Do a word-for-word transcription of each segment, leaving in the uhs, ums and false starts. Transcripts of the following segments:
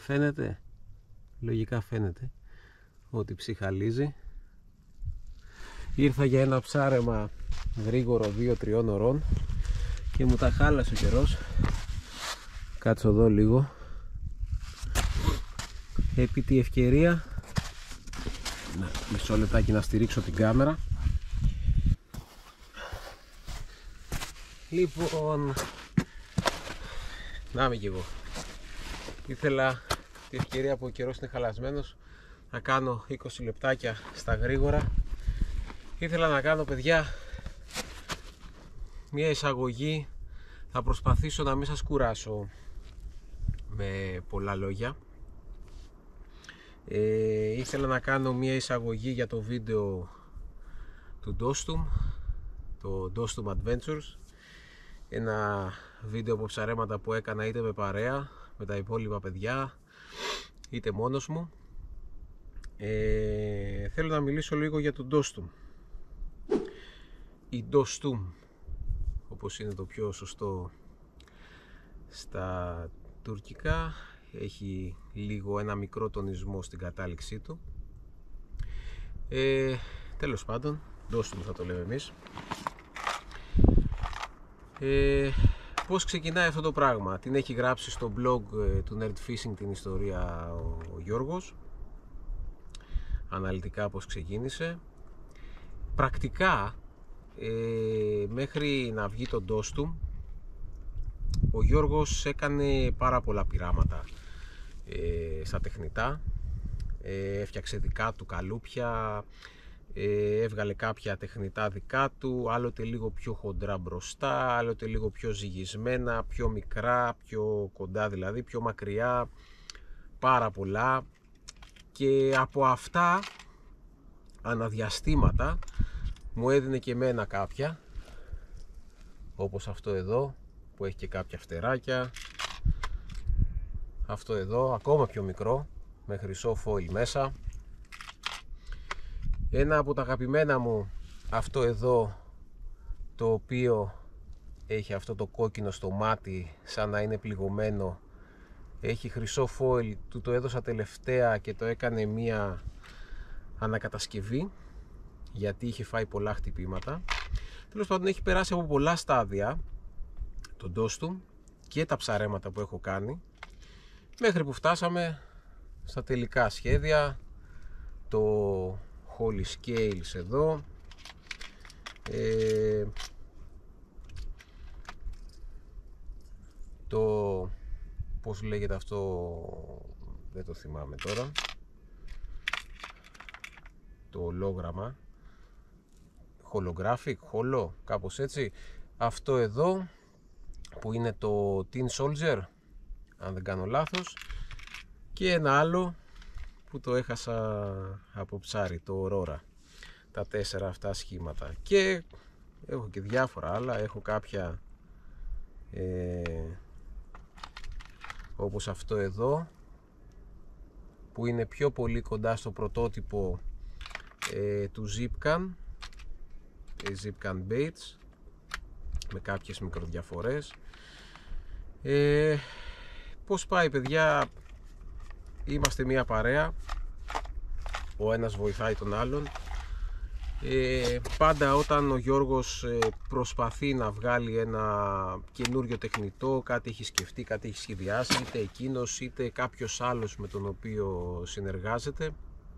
Φαίνεται, λογικά φαίνεται ότι ψυχαλίζει. Ήρθα για ένα ψάρεμα γρήγορο δύο τριών ωρών και μου τα χάλασε ο καιρός. Κάτσω εδώ λίγο. Επί τη ευκαιρία, να, μισό λεπτάκι να στηρίξω την κάμερα. Λοιπόν, να είμαι κι εγώ. Ήθελα τη ευκαιρία που ο καιρός είναι χαλασμένος να κάνω είκοσι λεπτάκια στα γρήγορα. Ήθελα να κάνω, παιδιά, μια εισαγωγή. Θα προσπαθήσω να μην σας κουράσω με πολλά λόγια. ε, Ήθελα να κάνω μια εισαγωγή για το βίντεο του Dostum, το Dostum Adventures. Ένα βίντεο από ψαρέματα που έκανα είτε με παρέα με τα υπόλοιπα παιδιά, είτε μόνος μου. ε, Θέλω να μιλήσω λίγο για τον Dostum ή Dostum, όπως είναι το πιο σωστό στα τουρκικά. Έχει λίγο ένα μικρό τονισμό στην κατάληξή του. ε, Τέλος πάντων, Dostum θα το λέμε εμείς. ε, Πώς ξεκινάει αυτό το πράγμα? Την έχει γράψει στο blog του Nerd Fishing την ιστορία ο, ο Γιώργος, αναλυτικά πώς ξεκίνησε. Πρακτικά, ε, μέχρι να βγει το Dostum, ο Γιώργος έκανε πάρα πολλά πειράματα ε, στα τεχνητά. ε, Έφτιαξε δικά του καλούπια, ε, έβγαλε κάποια τεχνητά δικά του, άλλοτε λίγο πιο χοντρά μπροστά, άλλοτε λίγο πιο ζυγισμένα, πιο μικρά, πιο κοντά δηλαδή, πιο μακριά, πάρα πολλά. Και από αυτά αναδιαστήματα μου έδινε και εμένα κάποια, όπως αυτό εδώ που έχει και κάποια φτεράκια, αυτό εδώ ακόμα πιο μικρό με χρυσό foil μέσα. Ένα από τα αγαπημένα μου, αυτό εδώ, το οποίο έχει αυτό το κόκκινο στο μάτι σαν να είναι πληγωμένο, έχει χρυσό foil, του το έδωσα τελευταία και το έκανε μία ανακατασκευή γιατί είχε φάει πολλά χτυπήματα. Τέλος πάντων, έχει περάσει από πολλά στάδια τον Dostum και τα ψαρέματα που έχω κάνει, μέχρι που φτάσαμε στα τελικά σχέδια. Το Holy Scales εδώ, ε, το πώς λέγεται αυτό, δεν το θυμάμαι τώρα, το ολόγραμμα, holographic, holo, κάπως έτσι. Αυτό εδώ που είναι το Tin Soldier, αν δεν κάνω λάθος, και ένα άλλο που το έχασα από ψάρι, το Aurora. Τα τέσσερα αυτά σχήματα. Και έχω και διάφορα άλλα. Έχω κάποια ε, όπως αυτό εδώ, που είναι πιο πολύ κοντά στο πρωτότυπο ε, του Zipcan, ε, Zipcan Baits, με κάποιες μικροδιαφορές. ε, Πώς πάει, παιδιά? Είμαστε μια παρέα, ο ένας βοηθάει τον άλλον. ε, Πάντα όταν ο Γιώργος ε, προσπαθεί να βγάλει ένα καινούριο τεχνητό, κάτι έχει σκεφτεί, κάτι έχει σχεδιάσει, είτε εκείνος είτε κάποιος άλλος με τον οποίο συνεργάζεται,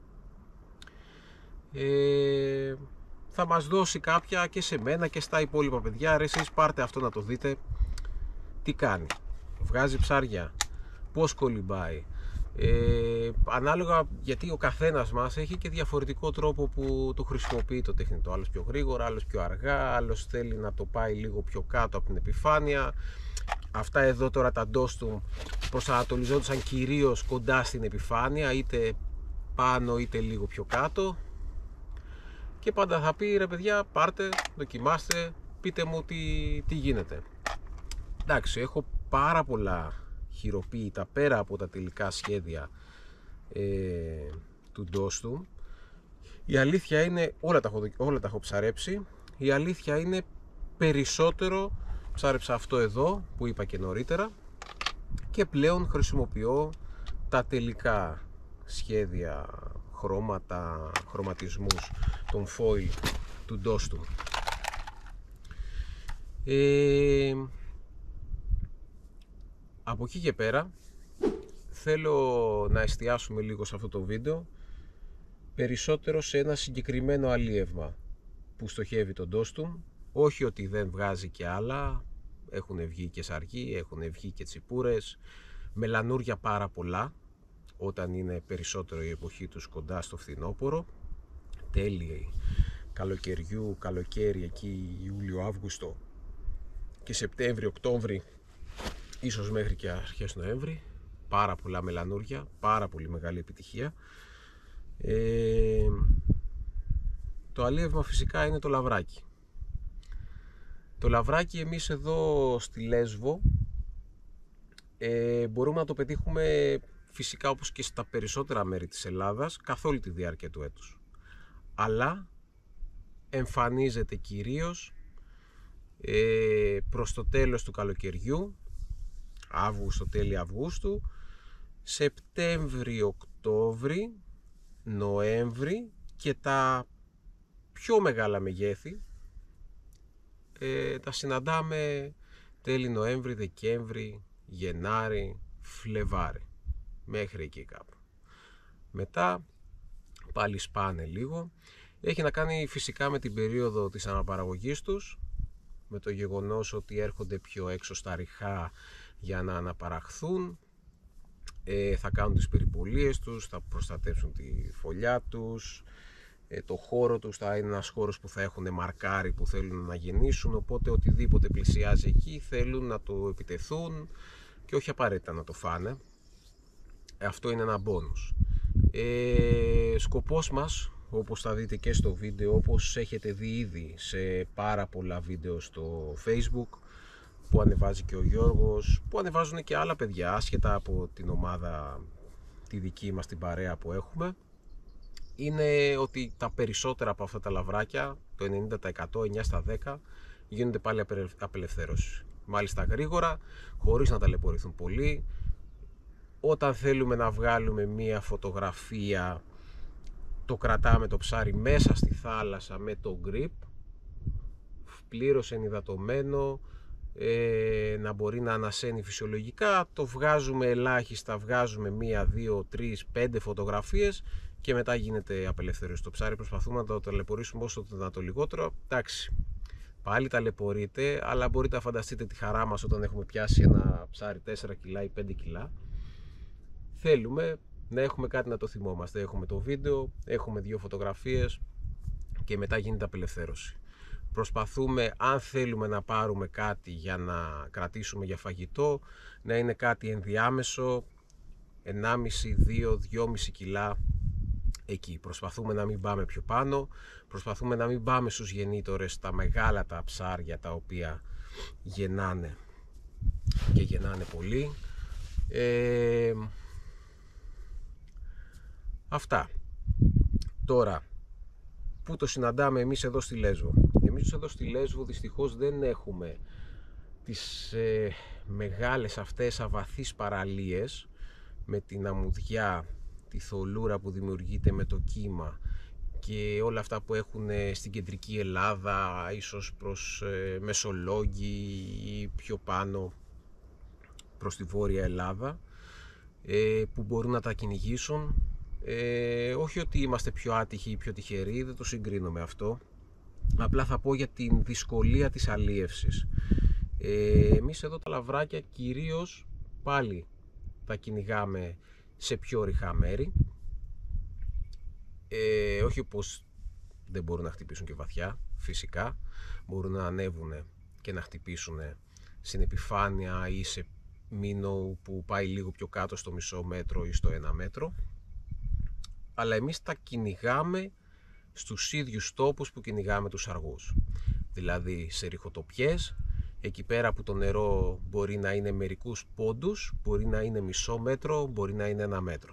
ε, θα μας δώσει κάποια και σε μένα και στα υπόλοιπα παιδιά. Ρε, εσείς πάρτε αυτό να το δείτε, τι κάνει, βγάζει ψάρια, πώς κολυμπάει. Ε, ανάλογα, γιατί ο καθένας μας έχει και διαφορετικό τρόπο που το χρησιμοποιεί το τεχνητό. Άλλος πιο γρήγορα, άλλος πιο αργά, άλλος θέλει να το πάει λίγο πιο κάτω από την επιφάνεια. Αυτά εδώ τώρα τα Dostum προσανατολιζόντουσαν κυρίως κοντά στην επιφάνεια, είτε πάνω είτε λίγο πιο κάτω. Και πάντα θα πει, ρε παιδιά, πάρτε, δοκιμάστε, πείτε μου τι, τι γίνεται. Εντάξει, έχω πάρα πολλά χειροποίητα πέρα από τα τελικά σχέδια ε, του Dostum. Η αλήθεια είναι, όλα τα, έχω, όλα τα έχω ψαρέψει. Η αλήθεια είναι, περισσότερο ψάρεψα αυτό εδώ που είπα και νωρίτερα, και πλέον χρησιμοποιώ τα τελικά σχέδια, χρώματα, χρωματισμούς των foil του Dostum. Ε, από εκεί και πέρα θέλω να εστιάσουμε λίγο σε αυτό το βίντεο περισσότερο σε ένα συγκεκριμένο αλίευμα που στοχεύει τον Dostum. Όχι ότι δεν βγάζει και άλλα, έχουν βγει και σαργοί, έχουν βγει και τσιπούρες, μελανούρια πάρα πολλά όταν είναι περισσότερο η εποχή τους κοντά στο φθινόπωρο, τέλη καλοκαιριού, καλοκαίρι εκεί Ιούλιο-Αύγουστο και Σεπτέμβριο-Οκτώβρη, ίσως μέχρι και αρχές Νοέμβρη. Πάρα πολλά μελανούρια, πάρα πολύ μεγάλη επιτυχία. Ε, το αλίευμα φυσικά είναι το λαβράκι. Το λαβράκι εμείς εδώ στη Λέσβο ε, μπορούμε να το πετύχουμε φυσικά όπως και στα περισσότερα μέρη της Ελλάδας καθ' όλη τη διάρκεια του έτους. Αλλά εμφανίζεται κυρίως ε, προς το τέλος του καλοκαιριού, Αύγουστο, τέλη Αυγούστου, Σεπτέμβρη, Οκτώβρη, Νοέμβρη και τα πιο μεγάλα μεγέθη ε, τα συναντάμε τέλη Νοέμβρη, Δεκέμβρη, Γενάρη, Φλεβάρη, μέχρι εκεί κάπου. Μετά πάλι σπάνε λίγο. Έχει να κάνει φυσικά με την περίοδο της αναπαραγωγής τους, με το γεγονός ότι έρχονται πιο έξω στα ριχά για να αναπαραχθούν, ε, θα κάνουν τις περιπολίες τους, θα προστατεύσουν τη φωλιά τους, ε, το χώρο τους θα είναι ένας χώρος που θα έχουν μαρκάρει που θέλουν να γεννήσουν, οπότε οτιδήποτε πλησιάζει εκεί θέλουν να το επιτεθούν και όχι απαραίτητα να το φάνε. Αυτό είναι ένα μπόνους. Ε, σκοπός μας, όπως θα δείτε και στο βίντεο, όπως έχετε δει ήδη σε πάρα πολλά βίντεο στο Facebook που ανεβάζει και ο Γιώργος, που ανεβάζουν και άλλα παιδιά άσχετα από την ομάδα τη δική μας, την παρέα που έχουμε, είναι ότι τα περισσότερα από αυτά τα λαβράκια, το ενενήντα τοις εκατό, εννιά στα δέκα, γίνονται πάλι απελευθέρωση. Μάλιστα γρήγορα, χωρίς να ταλαιπωρηθούν πολύ. Όταν θέλουμε να βγάλουμε μία φωτογραφία, το κρατάμε το ψάρι μέσα στη θάλασσα με το grip, πλήρως ενυδατωμένο, ε, να μπορεί να ανασένει φυσιολογικά. Το βγάζουμε ελάχιστα, βγάζουμε μία, δύο, τρεις, πέντε φωτογραφίες και μετά γίνεται απελευθέρωση το ψάρι. Προσπαθούμε να το ταλαιπωρήσουμε όσο το δυνατό λιγότερο. Εντάξει, πάλι ταλαιπωρείται, αλλά μπορείτε να φανταστείτε τη χαρά μας όταν έχουμε πιάσει ένα ψάρι τέσσερα κιλά ή πέντε κιλά. Θέλουμε να έχουμε κάτι να το θυμόμαστε. Έχουμε το βίντεο, έχουμε δύο φωτογραφίες και μετά γίνεται απελευθέρωση. Προσπαθούμε, αν θέλουμε να πάρουμε κάτι για να κρατήσουμε για φαγητό, να είναι κάτι ενδιάμεσο, ενάμιση, δύο, δυόμιση κιλά εκεί. Προσπαθούμε να μην πάμε πιο πάνω, προσπαθούμε να μην πάμε στους γεννήτορες, τα μεγάλα τα ψάρια τα οποία γεννάνε και γεννάνε πολύ. Ε, αυτά. Τώρα, πού το συναντάμε εμείς εδώ στη Λέσβο? Εμείς εδώ στη Λέσβο δυστυχώς δεν έχουμε τις ε, μεγάλες αυτές αβαθείς παραλίες με την αμμουδιά, τη θολούρα που δημιουργείται με το κύμα και όλα αυτά που έχουν στην κεντρική Ελλάδα, ίσως προς ε, Μεσολόγγι ή πιο πάνω προς τη Βόρεια Ελλάδα, ε, που μπορούν να τα κυνηγήσουν. Ε, όχι ότι είμαστε πιο άτυχοι ή πιο τυχεροί, δεν το συγκρίνω με αυτό. Απλά θα πω για την δυσκολία της αλίευσης. Ε, εμείς εδώ τα λαβράκια κυρίως πάλι τα κυνηγάμε σε πιο ρηχά μέρη. Ε, όχι πως δεν μπορούν να χτυπήσουν και βαθιά, φυσικά. Μπορούν να ανέβουν και να χτυπήσουν στην επιφάνεια ή σε μήνο που πάει λίγο πιο κάτω στο μισό μέτρο ή στο ένα μέτρο. Αλλά εμείς τα κυνηγάμε στους ίδιους τόπους που κυνηγάμε τους αργούς. Δηλαδή σε ριχοτοπιές, εκεί πέρα που το νερό μπορεί να είναι μερικούς πόντους, μπορεί να είναι μισό μέτρο, μπορεί να είναι ένα μέτρο.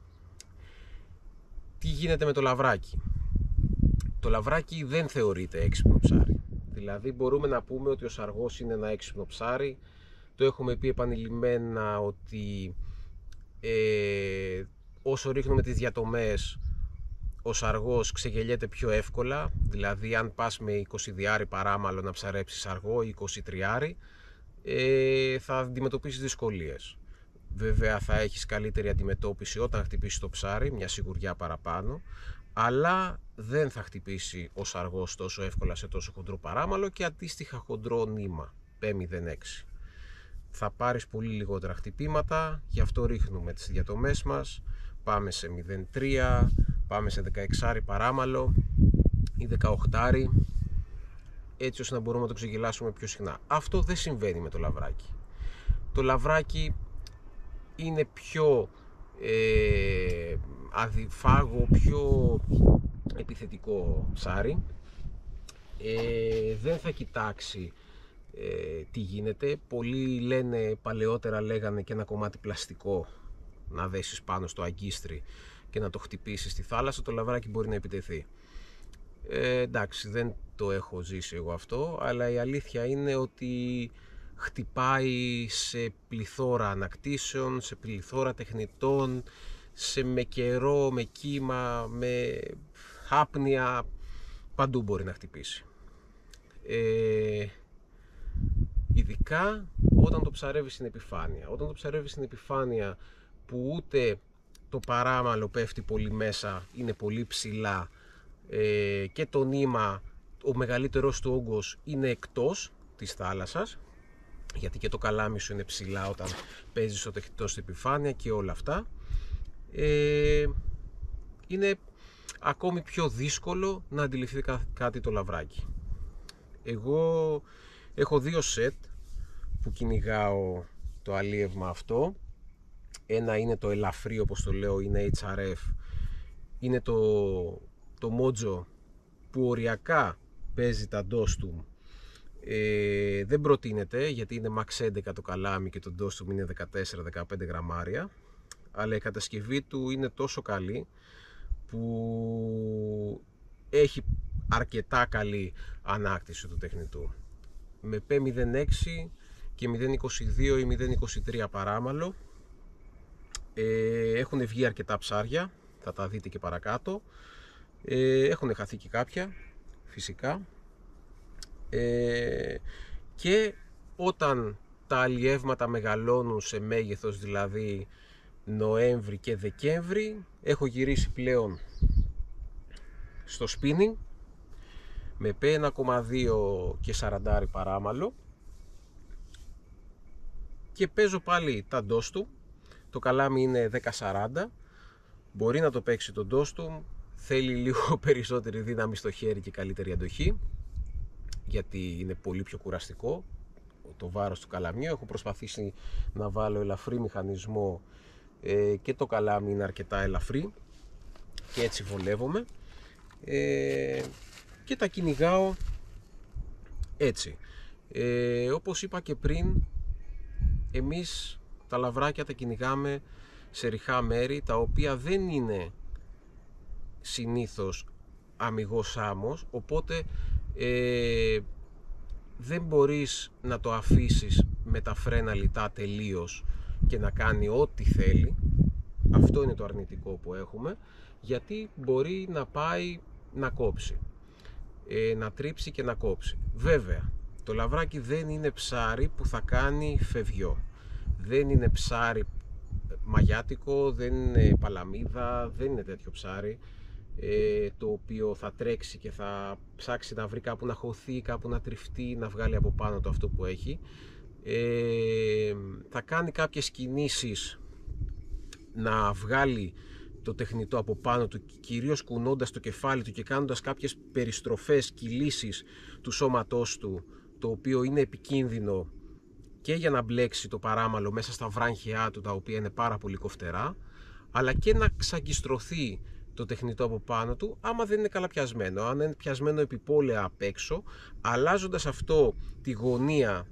Τι γίνεται με το λαβράκι? Το λαβράκι δεν θεωρείται έξυπνο ψάρι. Δηλαδή μπορούμε να πούμε ότι ο σαργός είναι ένα έξυπνο ψάρι. Το έχουμε πει επανειλημμένα ότι ε, όσο ρίχνουμε τις διατομές, ο σαργός ξεγελιέται πιο εύκολα. Δηλαδή αν πας με είκοσι διάρι παράμαλο να ψαρέψεις αργό ή είκοσι τριάρι, ε, θα αντιμετωπίσεις δυσκολίες. Βέβαια θα έχεις καλύτερη αντιμετώπιση όταν χτυπήσει το ψάρι, μια σιγουριά παραπάνω, αλλά δεν θα χτυπήσει ο σαργός τόσο εύκολα σε τόσο χοντρό παράμαλο και αντίστοιχα χοντρό νήμα πι μηδέν έξι. Θα πάρεις πολύ λιγότερα χτυπήματα, γι' αυτό ρίχνουμε τις διατομές μας, πάμε σε μηδέν τρία, πάμε σε δεκαεξάρι παράμαλο ή δεκαοκτάρι, έτσι ώστε να μπορούμε να το ξεγελάσουμε πιο συχνά. Αυτό δεν συμβαίνει με το λαβράκι. Το λαβράκι είναι πιο ε, αδιφάγο, πιο επιθετικό ψάρι. Ε, δεν θα κοιτάξει ε, τι γίνεται. Πολλοί λένε, παλαιότερα λέγανε και ένα κομμάτι πλαστικό να δέσεις πάνω στο αγκίστρι και να το χτυπήσεις στη θάλασσα. Το λαβράκι μπορεί να επιτεθεί. Ε, εντάξει, δεν το έχω ζήσει εγώ αυτό, αλλά η αλήθεια είναι ότι χτυπάει σε πληθώρα ανακτήσεων, σε πληθώρα τεχνητών, σε με καιρό, με κύμα, με άπνοια, παντού μπορεί να χτυπήσει. Ε, ειδικά όταν το ψαρεύει στην επιφάνεια. Όταν το ψαρεύει στην επιφάνεια που ούτε το παράμαλο πέφτει πολύ μέσα, είναι πολύ ψηλά, ε, και το νήμα, ο μεγαλύτερος του όγκος, είναι εκτός της θάλασσας, γιατί και το καλάμι σου είναι ψηλά όταν παίζεις στο τεχνητό στην επιφάνεια και όλα αυτά, ε, είναι ακόμη πιο δύσκολο να αντιληφθεί κάτι το λαβράκι. Εγώ έχω δύο σετ που κυνηγάω το αλίευμα αυτό. Ένα είναι το ελαφρύ, όπως το λέω, είναι έιτς αρ εφ, είναι το, το Mojo που οριακά παίζει τα Dostum. Ε, δεν προτείνεται γιατί είναι μαξ έντεκα το καλάμι και το Dostum είναι δεκατέσσερα με δεκαπέντε γραμμάρια, αλλά η κατασκευή του είναι τόσο καλή που έχει αρκετά καλή ανάκτηση του τεχνητού. Με πι μηδέν έξι και μηδέν είκοσι δύο ή μηδέν είκοσι τρία παράμαλο ε, έχουν βγει αρκετά ψάρια, θα τα δείτε και παρακάτω. Ε, έχουν χαθεί και κάποια φυσικά, ε, και όταν τα αλλιεύματα μεγαλώνουν σε μέγεθος, δηλαδή Νοέμβρη και Δεκέμβρη, έχω γυρίσει πλέον στο spinning με πι ένα κόμμα δύο και σαράντα παράμαλο και παίζω πάλι τα Dostum. Το καλάμι είναι δέκα σαράντα, μπορεί να το παίξει το Dostum, θέλει λίγο περισσότερη δύναμη στο χέρι και καλύτερη αντοχή, γιατί είναι πολύ πιο κουραστικό το βάρος του καλαμιού. Έχω προσπαθήσει να βάλω ελαφρύ μηχανισμό ε, και το καλάμι είναι αρκετά ελαφρύ και έτσι βολεύομαι, ε, και τα κυνηγάω έτσι. Ε, όπως είπα και πριν, εμείς τα λαβράκια τα κυνηγάμε σε ριχά μέρη, τα οποία δεν είναι συνήθως αμιγός άμμος, οπότε ε, δεν μπορείς να το αφήσεις με τα φρένα λιτά τελείως και να κάνει ό,τι θέλει. Αυτό είναι το αρνητικό που έχουμε, γιατί μπορεί να πάει να κόψει, ε, να τρίψει και να κόψει. Βέβαια, το λαβράκι δεν είναι ψάρι που θα κάνει φευγιό, δεν είναι ψάρι μαγιάτικο, δεν είναι παλαμίδα, δεν είναι τέτοιο ψάρι ε, το οποίο θα τρέξει και θα ψάξει να βρει κάπου να χωθεί, κάπου να τριφτεί, να βγάλει από πάνω το αυτό που έχει. Ε, θα κάνει κάποιες κινήσεις να βγάλει το τεχνητό από πάνω του, κυρίως κουνώντας το κεφάλι του και κάνοντας κάποιες περιστροφές, κυλήσεις του σώματός του, το οποίο είναι επικίνδυνο και για να μπλέξει το παράμαλο μέσα στα βράγχιά του, τα οποία είναι πάρα πολύ κοφτερά, αλλά και να ξαγκιστρωθεί το τεχνητό από πάνω του άμα δεν είναι καλά πιασμένο. Αν είναι πιασμένο επιπόλαια απ' έξω, αλλάζοντας αυτό τη γωνία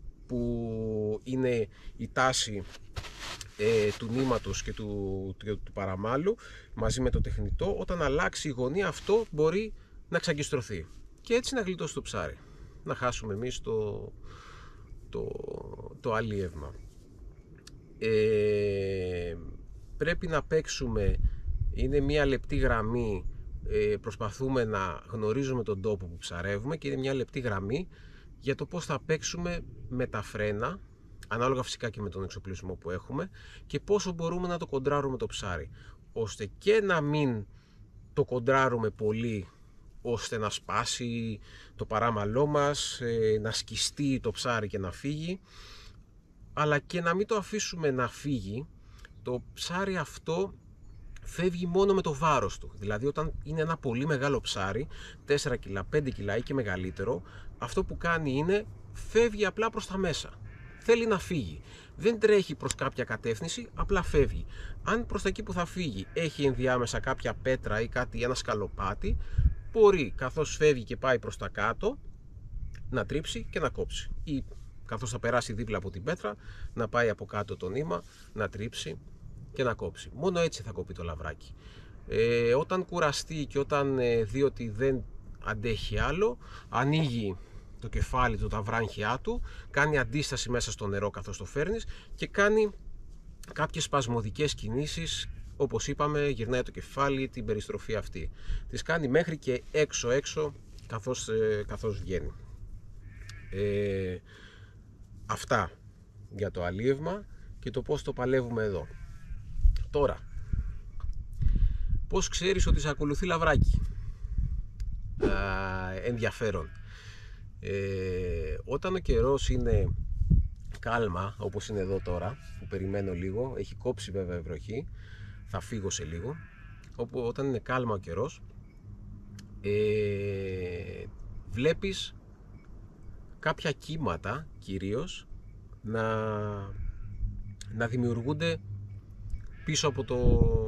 που είναι η τάση ε, του νήματος και του, του, του παραμάλου μαζί με το τεχνητό, όταν αλλάξει η γωνία αυτό μπορεί να ξαγκιστρωθεί και έτσι να γλιτώσει το ψάρι, να χάσουμε εμείς το, το, το αλίευμα. ε, πρέπει να παίξουμε, είναι μια λεπτή γραμμή, ε, προσπαθούμε να γνωρίζουμε τον τόπο που ψαρεύουμε και είναι μια λεπτή γραμμή για το πώς θα παίξουμε με τα φρένα, ανάλογα φυσικά και με τον εξοπλισμό που έχουμε, και πόσο μπορούμε να το κοντράρουμε το ψάρι, ώστε και να μην το κοντράρουμε πολύ ώστε να σπάσει το παράμαλό μας, να σκιστεί το ψάρι και να φύγει, αλλά και να μην το αφήσουμε να φύγει. Το ψάρι αυτό φεύγει μόνο με το βάρος του. Δηλαδή όταν είναι ένα πολύ μεγάλο ψάρι, τέσσερα κιλά, πέντε κιλά ή και μεγαλύτερο, αυτό που κάνει είναι φεύγει απλά προς τα μέσα. Θέλει να φύγει. Δεν τρέχει προς κάποια κατεύθυνση, απλά φεύγει. Αν προς τα εκεί που θα φύγει έχει ενδιάμεσα κάποια πέτρα ή κάτι, ένα σκαλοπάτι, μπορεί καθώς φεύγει και πάει προς τα κάτω να τρίψει και να κόψει. Ή καθώς θα περάσει δίπλα από την πέτρα να πάει από κάτω το νήμα, να τρίψει και να κόψει. Μόνο έτσι θα κοπεί το λαβράκι. Ε, όταν κουραστεί και όταν ε, δει ότι δεν αντέχει άλλο, ανοίγει το κεφάλι του, τα βράχια του, κάνει αντίσταση μέσα στο νερό καθώς το φέρνεις και κάνει κάποιες σπασμωδικές κινήσεις, όπως είπαμε, γυρνάει το κεφάλι, την περιστροφή αυτή. Τις κάνει μέχρι και έξω έξω καθώς, ε, καθώς βγαίνει. Ε, αυτά για το αλίευμα και το πώς το παλεύουμε εδώ. Τώρα, πώς ξέρεις ότι σε ακολουθεί λαβράκι? Α, ενδιαφέρον. Ε, όταν ο καιρός είναι κάλμα, όπως είναι εδώ τώρα, που περιμένω λίγο, έχει κόψει βέβαια η βροχή, θα φύγω σε λίγο. Όπου, όταν είναι κάλμα ο καιρός, ε, βλέπεις κάποια κύματα κυρίως να, να δημιουργούνται πίσω από το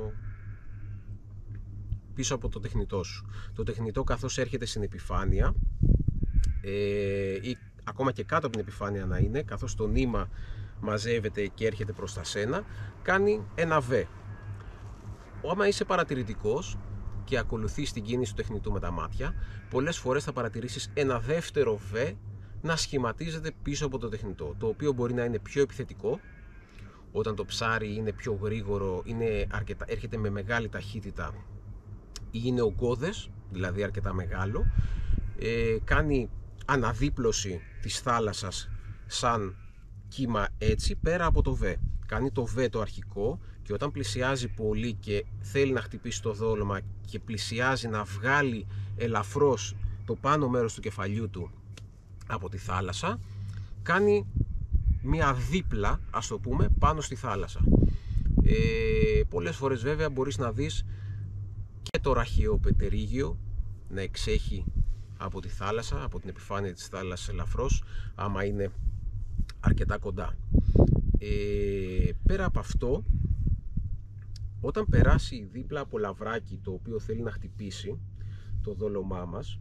πίσω από το τεχνητό σου. Το τεχνητό καθώς έρχεται στην επιφάνεια ε, ή ακόμα και κάτω από την επιφάνεια να είναι, καθώς το νήμα μαζεύεται και έρχεται προς τα σένα, κάνει ένα β. Άμα είσαι παρατηρητικός και ακολουθείς την κίνηση του τεχνητού με τα μάτια, πολλές φορές θα παρατηρήσεις ένα δεύτερο β να σχηματίζεται πίσω από το τεχνητό, το οποίο μπορεί να είναι πιο επιθετικό όταν το ψάρι είναι πιο γρήγορο, είναι αρκετά, έρχεται με μεγάλη ταχύτητα ή είναι ογκώδες, δηλαδή αρκετά μεγάλο, ε, κάνει αναδίπλωση της θάλασσας σαν κύμα έτσι πέρα από το β. Κάνει το β το αρχικό και όταν πλησιάζει πολύ και θέλει να χτυπήσει το δόλωμα και πλησιάζει να βγάλει ελαφρώς το πάνω μέρος του κεφαλιού του από τη θάλασσα, κάνει μια δίπλα, ας το πούμε, πάνω στη θάλασσα. Ε, πολλές φορές βέβαια μπορείς να δεις και το ραχαίο πετερίγιο να εξέχει από τη θάλασσα, από την επιφάνεια της θάλασσας ελαφρώς, άμα είναι αρκετά κοντά. Ε, πέρα από αυτό, όταν περάσει δίπλα από λαβράκι το οποίο θέλει να χτυπήσει το δόλωμά μας,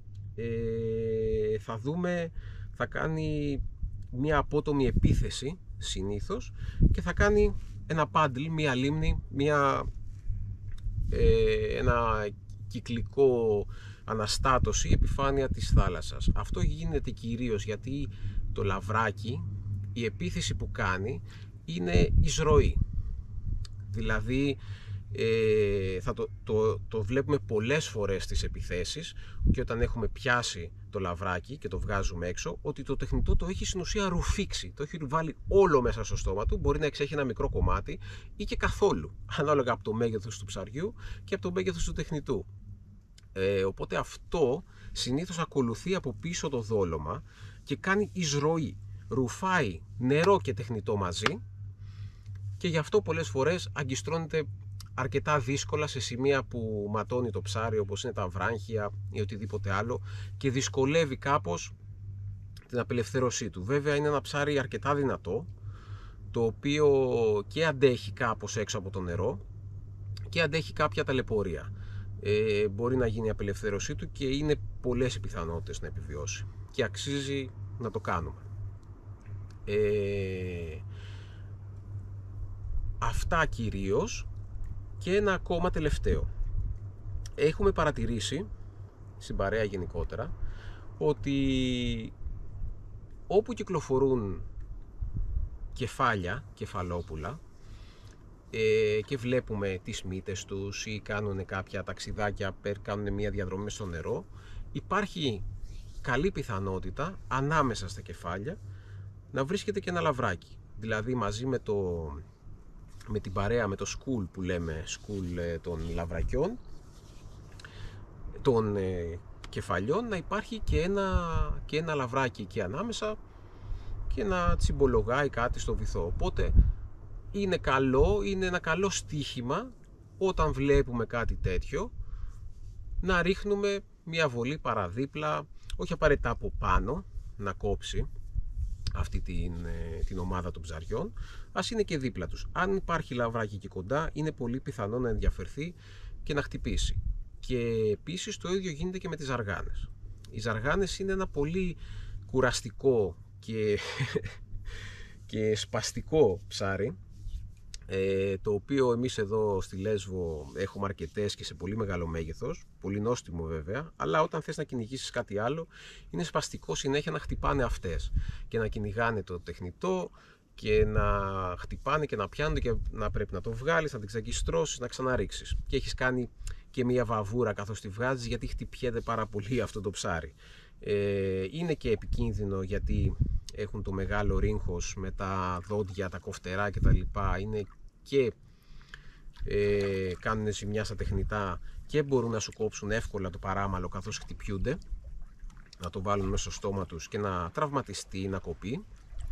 ε, θα δούμε, θα κάνει μια απότομη επίθεση συνήθως και θα κάνει ένα πάντλ, μια λίμνη, μια, ε, ένα κυκλικό αναστάτωση επιφάνεια της θάλασσας. Αυτό γίνεται κυρίως γιατί το λαβράκι, η επίθεση που κάνει είναι εισρωή. Δηλαδή ε, θα το, το, το βλέπουμε πολλές φορές στις επιθέσεις και όταν έχουμε πιάσει το λαβράκι και το βγάζουμε έξω, ότι το τεχνητό το έχει στην ουσία ρουφήξει, το έχει βάλει όλο μέσα στο στόμα του, μπορεί να εξέχει ένα μικρό κομμάτι ή και καθόλου, ανάλογα από το μέγεθος του ψαριού και από το μέγεθος του τεχνητού. Ε, οπότε αυτό συνήθως ακολουθεί από πίσω το δόλωμα και κάνει εισρωή, ρουφάει νερό και τεχνητό μαζί και γι' αυτό πολλές φορές αγκιστρώνεται αρκετά δύσκολα σε σημεία που ματώνει το ψάρι, όπως είναι τα βράχια ή οτιδήποτε άλλο, και δυσκολεύει κάπως την απελευθέρωσή του. Βέβαια είναι ένα ψάρι αρκετά δυνατό, το οποίο και αντέχει κάπως έξω από το νερό και αντέχει κάποια ταλαιπωρία. Ε, μπορεί να γίνει η απελευθέρωσή του και είναι πολλές οι πιθανότητες να επιβιώσει και αξίζει να το κάνουμε. Ε, αυτά κυρίως. Και ένα ακόμα τελευταίο. Έχουμε παρατηρήσει στην παρέα γενικότερα ότι όπου κυκλοφορούν κεφάλια, κεφαλόπουλα, ε, και βλέπουμε τις μύτες τους ή κάνουν κάποια ταξιδάκια, κάνουν μια διαδρομή στο νερό, υπάρχει καλή πιθανότητα ανάμεσα στα κεφάλια να βρίσκεται και ένα λαβράκι. Δηλαδή μαζί με, το, με την παρέα, με το σκουλ που λέμε, σκουλ των λαβρακιών, των ε, κεφαλιών, να υπάρχει και ένα, και ένα λαβράκι εκεί ανάμεσα και να τσιμπολογάει κάτι στο βυθό. Οπότε είναι καλό, είναι ένα καλό στοίχημα όταν βλέπουμε κάτι τέτοιο να ρίχνουμε μια βολή παραδίπλα, όχι απαραίτητα από πάνω να κόψει αυτή την, την ομάδα των ψαριών, ας είναι και δίπλα τους. Αν υπάρχει λαβράκι εκεί κοντά, είναι πολύ πιθανό να ενδιαφερθεί και να χτυπήσει. Και επίσης το ίδιο γίνεται και με τις ζαργάνες. Οι ζαργάνες είναι ένα πολύ κουραστικό και, και σπαστικό ψάρι, ε, το οποίο εμείς εδώ στη Λέσβο έχουμε αρκετές και σε πολύ μεγάλο μέγεθος, πολύ νόστιμο βέβαια, αλλά όταν θες να κυνηγήσεις κάτι άλλο είναι σπαστικό συνέχεια να χτυπάνε αυτές και να κυνηγάνε το τεχνητό και να χτυπάνε και να πιάνουν και να πρέπει να το βγάλεις, να την ξεκιστρώσεις, να ξαναρίξεις, και έχεις κάνει και μια βαβούρα καθώς τη βγάζεις, γιατί χτυπιέται πάρα πολύ αυτό το ψάρι. Ε, είναι και επικίνδυνο γιατί έχουν το μεγάλο ρίγχος με τα δόντια, τα κοφτερά κτλ. Είναι και ε, κάνουν ζημιά στα τεχνητά και μπορούν να σου κόψουν εύκολα το παράμαλο καθώς χτυπιούνται, να το βάλουν μέσα στο στόμα τους και να τραυματιστεί, να κοπεί.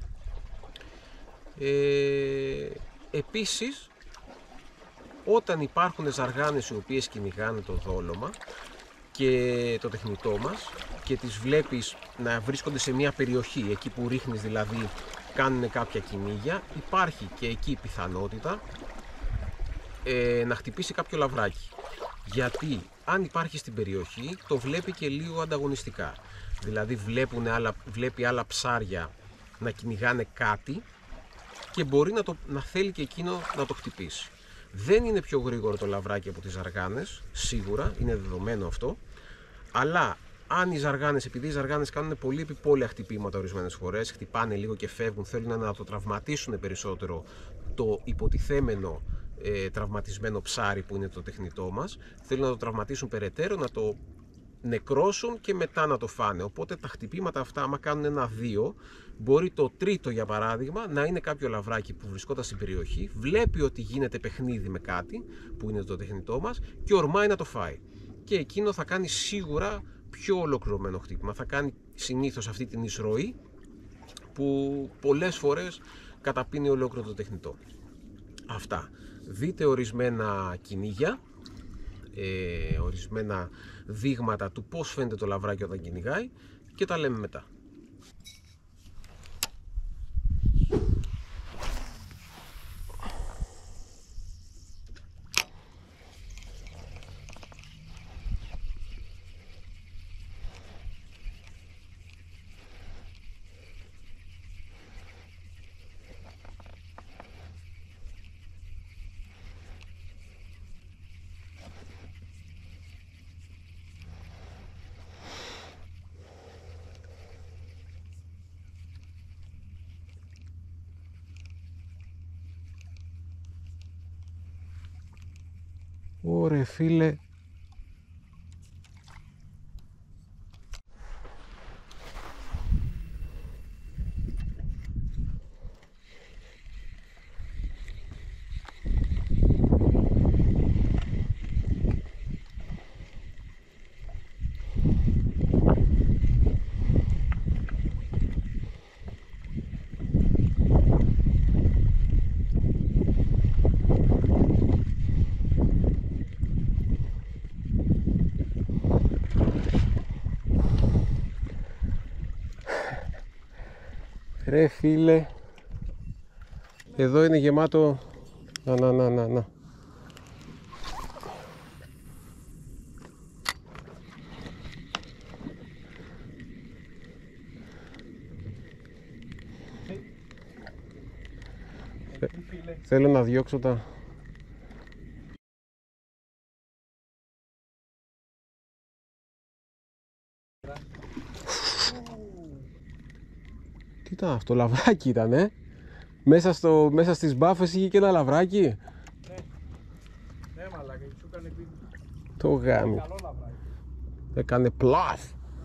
Ε, επίσης, όταν υπάρχουν ζαργάνες οι οποίες κυνηγάνε το δόλωμα και το τεχνητό μας και τις βλέπεις να βρίσκονται σε μια περιοχή, εκεί που ρίχνεις δηλαδή, κάνουν κάποια κυνήγια, υπάρχει και εκεί πιθανότητα ε, να χτυπήσει κάποιο λαβράκι. Γιατί αν υπάρχει στην περιοχή, το βλέπει και λίγο ανταγωνιστικά. Δηλαδή βλέπουν άλλα, βλέπει άλλα ψάρια να κυνηγάνε κάτι και μπορεί να, το, να θέλει και εκείνο να το χτυπήσει. Δεν είναι πιο γρήγορο το λαβράκι από τις ζαργάνες, σίγουρα, είναι δεδομένο αυτό. Αλλά αν οι ζαργάνες, επειδή οι ζαργάνες κάνουν πολύ επιπόλαια χτυπήματα ορισμένες φορές, χτυπάνε λίγο και φεύγουν, θέλουν να το τραυματίσουν περισσότερο το υποτιθέμενο ε, τραυματισμένο ψάρι που είναι το τεχνητό μας, θέλουν να το τραυματίσουν περαιτέρω, να το νεκρώσουν και μετά να το φάνε. Οπότε τα χτυπήματα αυτά, άμα κάνουν ένα-δύο, μπορεί το τρίτο για παράδειγμα να είναι κάποιο λαβράκι που βρισκόταν στην περιοχή, βλέπει ότι γίνεται παιχνίδι με κάτι που είναι το τεχνητό μας και ορμάει να το φάει. Και εκείνο θα κάνει σίγουρα πιο ολοκληρωμένο χτύπημα. Θα κάνει συνήθως αυτή την εισρωή που πολλές φορές καταπίνει ολόκληρο το τεχνητό. Αυτά. Δείτε ορισμένα κυνήγια, ε, ορισμένα δείγματα του πώς φαίνεται το λαβράκι όταν κυνηγάει και τα λέμε μετά. Ωρε φίλε, ρε φίλε, εδώ είναι γεμάτο, να να να να να θέλω να διώξω τα... Τι ήταν αυτό, λαβράκι ήταν, ε? Μέσα, στο, μέσα στις μπάφες είχε και ένα λαβράκι. Ναι, ναι μαλάκα, σου έκανε πίνη. Το γάμι. Καλό λαβράκι. Έκανε πλάθ.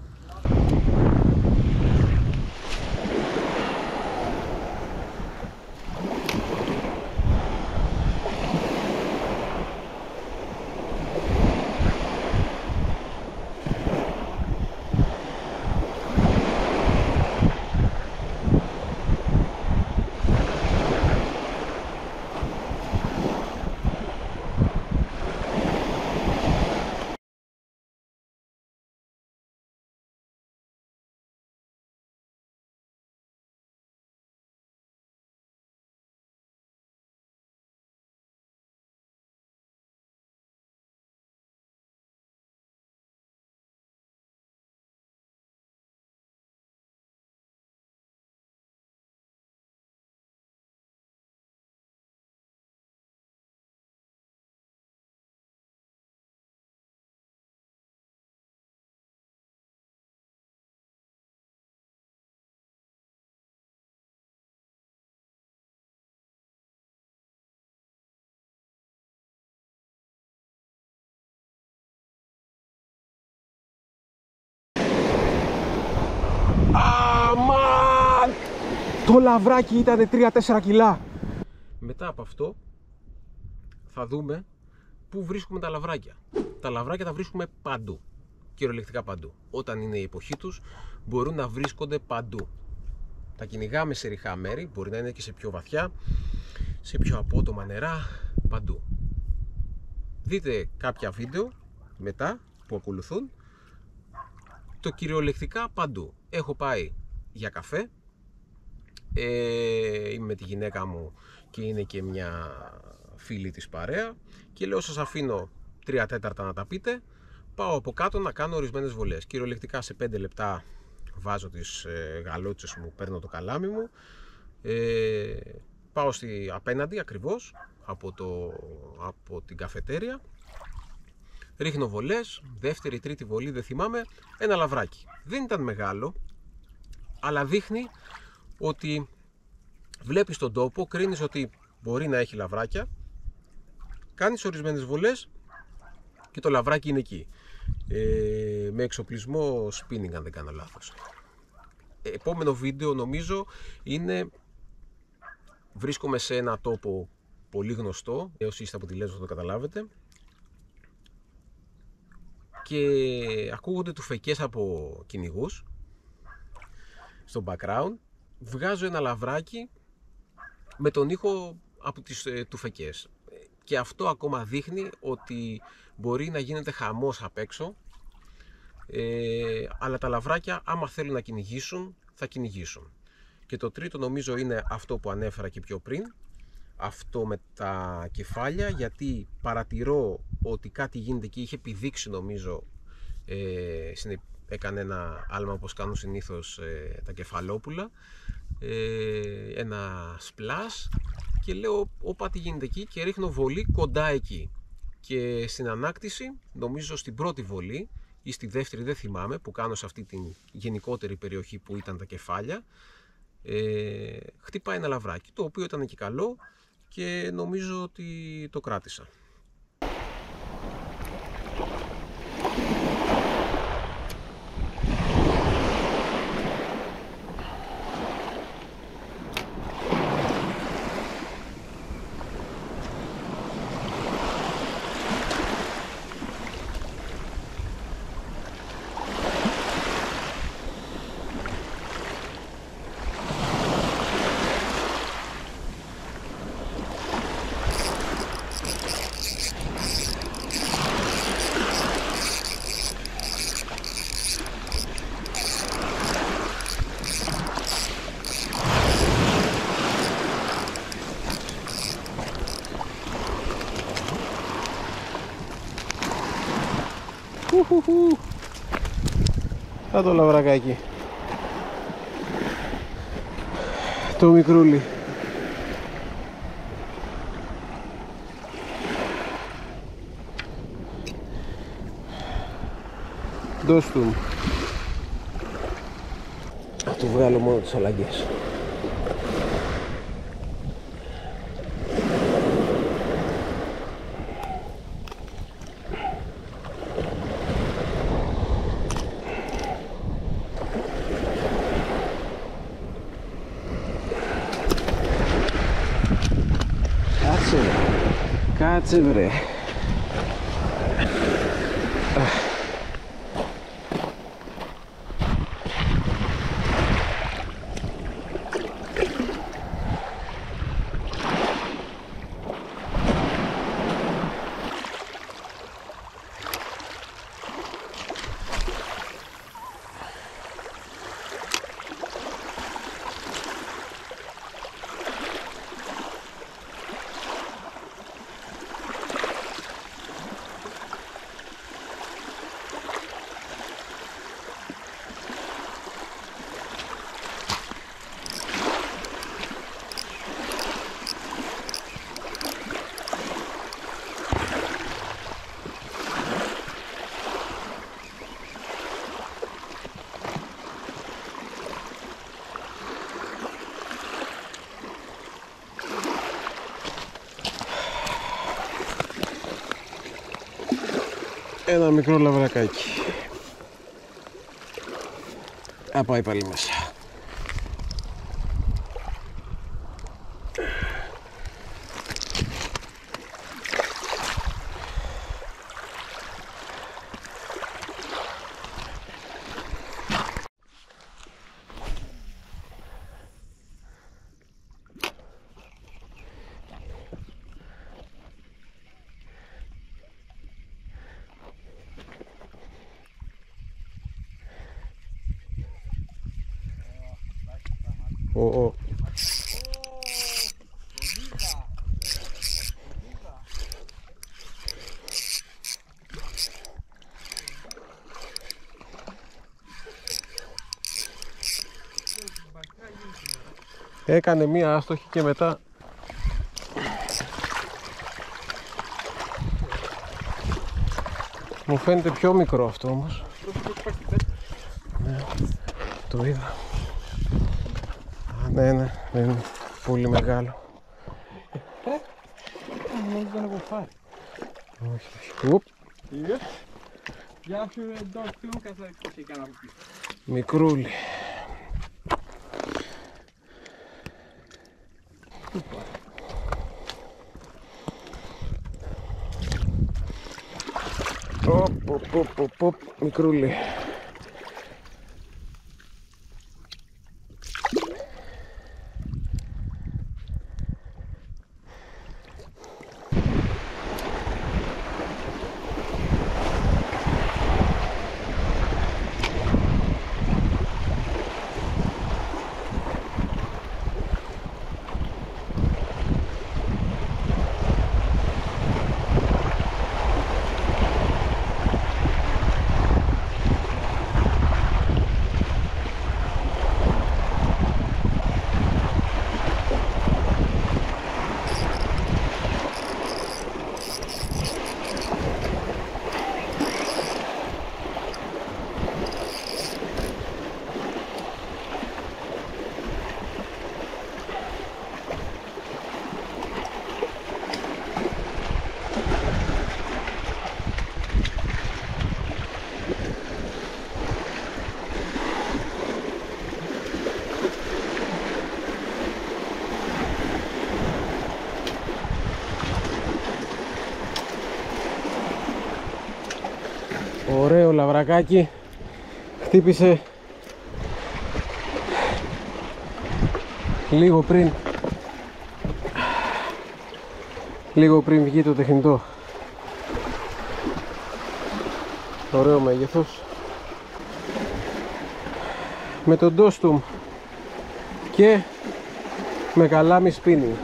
Αμάν! Το λαβράκι ήταν τρία τέσσερα κιλά. Μετά από αυτό θα δούμε πού βρίσκουμε τα λαβράκια. Τα λαβράκια τα βρίσκουμε παντού, κυριολεκτικά παντού. Όταν είναι η εποχή τους μπορούν να βρίσκονται παντού. Τα κυνηγάμε σε ρηχά μέρη, μπορεί να είναι και σε πιο βαθιά, σε πιο απότομα νερά, παντού. Δείτε κάποια βίντεο μετά που ακολουθούν. Το κυριολεκτικά παντού. Έχω πάει για καφέ, ε, είμαι με τη γυναίκα μου και είναι και μια φίλη της παρέα και λέω σας αφήνω τρία τέταρτα να τα πείτε, πάω από κάτω να κάνω ορισμένες βολές. Κυριολεκτικά σε πέντε λεπτά βάζω τις ε, γαλότσες μου, παίρνω το καλάμι μου, ε, πάω στη, απέναντι ακριβώς από, το, από την καφετέρια, ρίχνω βολές, δεύτερη, τρίτη βολή δεν θυμάμαι, ένα λαβράκι. Δεν ήταν μεγάλο, αλλά δείχνει ότι βλέπεις τον τόπο, κρίνεις ότι μπορεί να έχει λαβράκια, κάνεις ορισμένες βολές και το λαβράκι είναι εκεί. Ε, με εξοπλισμό spinning αν δεν κάνω λάθος. Επόμενο βίντεο νομίζω είναι, βρίσκομαι σε ένα τόπο πολύ γνωστό, όσοι είστε από τη Λέσβο θα το καταλάβετε, και ακούγονται τουφεκές από κυνηγούς στο background. Βγάζω ένα λαβράκι με τον ήχο από τις ε, τουφεκές και αυτό ακόμα δείχνει ότι μπορεί να γίνεται χαμός απ' έξω, ε, αλλά τα λαβράκια άμα θέλουν να κυνηγήσουν θα κυνηγήσουν. Και το τρίτο νομίζω είναι αυτό που ανέφερα και πιο πριν, αυτό με τα κεφάλια, γιατί παρατηρώ ότι κάτι γίνεται και είχε επιδείξει νομίζω, ε, έκανε ένα άλμα όπως κάνουν συνήθως ε, τα κεφαλόπουλα, ε, ένα splash και λέω όπα τι γίνεται εκεί και ρίχνω βολή κοντά εκεί και στην ανάκτηση νομίζω στην πρώτη βολή ή στη δεύτερη δεν θυμάμαι που κάνω σε αυτή την γενικότερη περιοχή που ήταν τα κεφάλια, ε, χτυπάει ένα λαβράκι το οποίο ήταν και καλό και νομίζω ότι το κράτησα. Θα το λαβρακάκι το μικρούλι. Δώσ' του. Θα του βγάλω μόνο τις αλλαγές. Κάτσε βρε. Ένα μικρό λαβρακάκι. Α, πάει πάλι μέσα. Ω, ω. Έκανε μία άστοχη και μετά μου φαίνεται πιο μικρό αυτό όμως. Ναι, το είδα. Ναι, ναι, δεν είναι πολύ μεγάλο. Δεν έχω φάρει. Όχι, όχι. Ουπ. Γεια σου, ντόκτου, καθώς έκανα από πίσω. Μικρούλι. Οπ, οπ, οπ, οπ, οπ, μικρούλι. Ωραίο λαβρακάκι, χτύπησε λίγο πριν λίγο πριν βγει το τεχνητό. Ωραίο μέγεθος, με τον ντόστουμ και με καλάμι σπίνινγκ.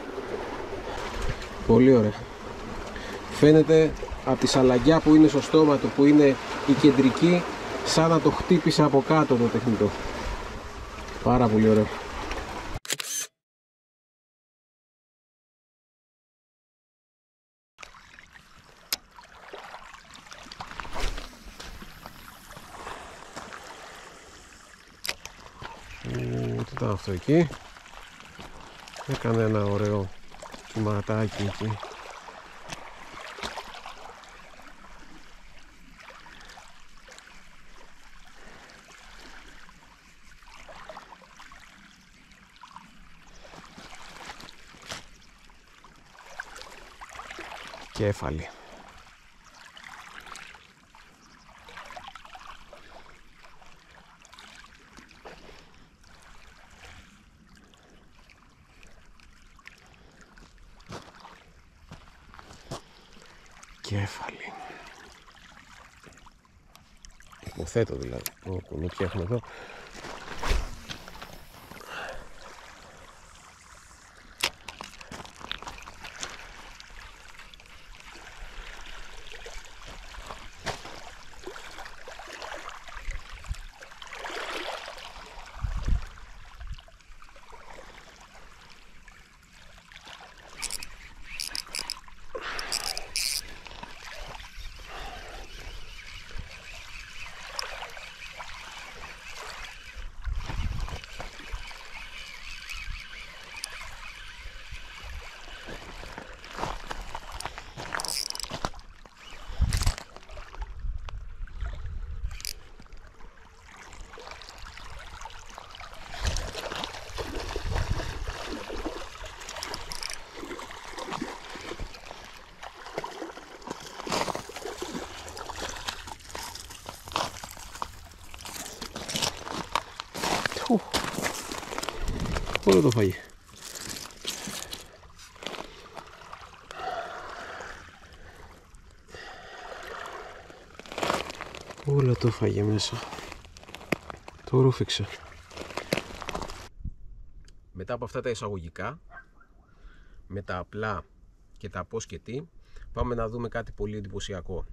Πολύ ωραία. Φαίνεται από τη σαλαγιά που είναι στο στόμα του, που είναι η κεντρική, σαν να το χτύπησε από κάτω το τεχνητό. Πάρα πολύ ωραίο. Τι ήταν αυτό εκεί? Έκανε ένα ωραίο κυματάκι εκεί. Κέφαλη. Κέφαλη. Υποθέτω δηλαδή. Ο κουνούπια έχουμε εδώ. Όλο το φαγεί. Όλο το φαγεί μέσα. Το ρούφηξε. Μετά από αυτά τα εισαγωγικά, με τα απλά και τα πώς και τι, πάμε να δούμε κάτι πολύ εντυπωσιακό.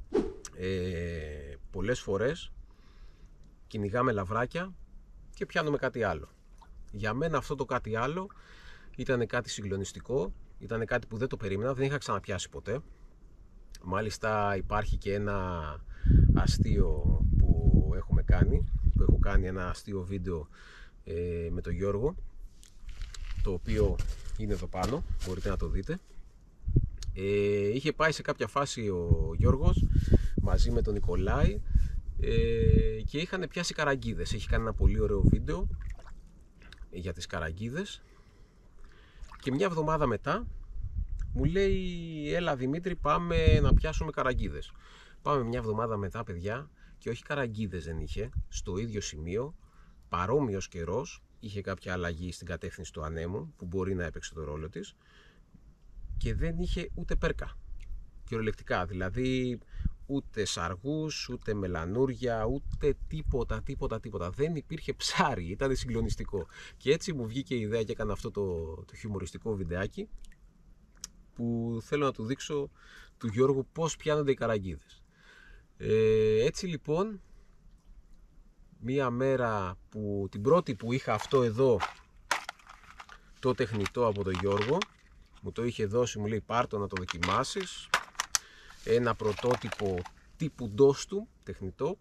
Ε, πολλές φορές κυνηγάμε λαβράκια και πιάνουμε κάτι άλλο. Για μένα αυτό το κάτι άλλο ήταν κάτι συγκλονιστικό, ήταν κάτι που δεν το περίμενα, δεν είχα ξαναπιάσει ποτέ. Μάλιστα υπάρχει και ένα αστείο που έχουμε κάνει, που έχω κάνει ένα αστείο βίντεο ε, με τον Γιώργο, το οποίο είναι εδώ πάνω, μπορείτε να το δείτε. Ε, είχε πάει σε κάποια φάση ο Γιώργος μαζί με τον Νικολάη ε, και είχαν πιάσει καραγκίδες. Έχει κάνει ένα πολύ ωραίο βίντεο για τις καραγκίδες και μια εβδομάδα μετά μου λέει έλα Δημήτρη, πάμε να πιάσουμε καραγκίδες. Πάμε μια εβδομάδα μετά, παιδιά, και όχι καραγκίδες δεν είχε, στο ίδιο σημείο, παρόμοιος καιρός, είχε κάποια αλλαγή στην κατεύθυνση του ανέμου που μπορεί να έπαιξε το ρόλο της και δεν είχε ούτε πέρκα, κυριολεκτικά, δηλαδή ούτε σαργούς, ούτε μελανούρια, ούτε τίποτα, τίποτα, τίποτα. Δεν υπήρχε ψάρι, ήταν συγκλονιστικό. Και έτσι μου βγήκε η ιδέα και έκανα αυτό το, το χιουμοριστικό βιντεάκι που θέλω να του δείξω του Γιώργου πώς πιάνονται οι καραγκίδες. Ε, έτσι λοιπόν, μία μέρα που την πρώτη που είχα αυτό εδώ το τεχνητό από τον Γιώργο, μου το είχε δώσει, μου λέει πάρ' να το δοκιμάσεις. Ένα πρωτότυπο τύπου ντος του, τεχνητό.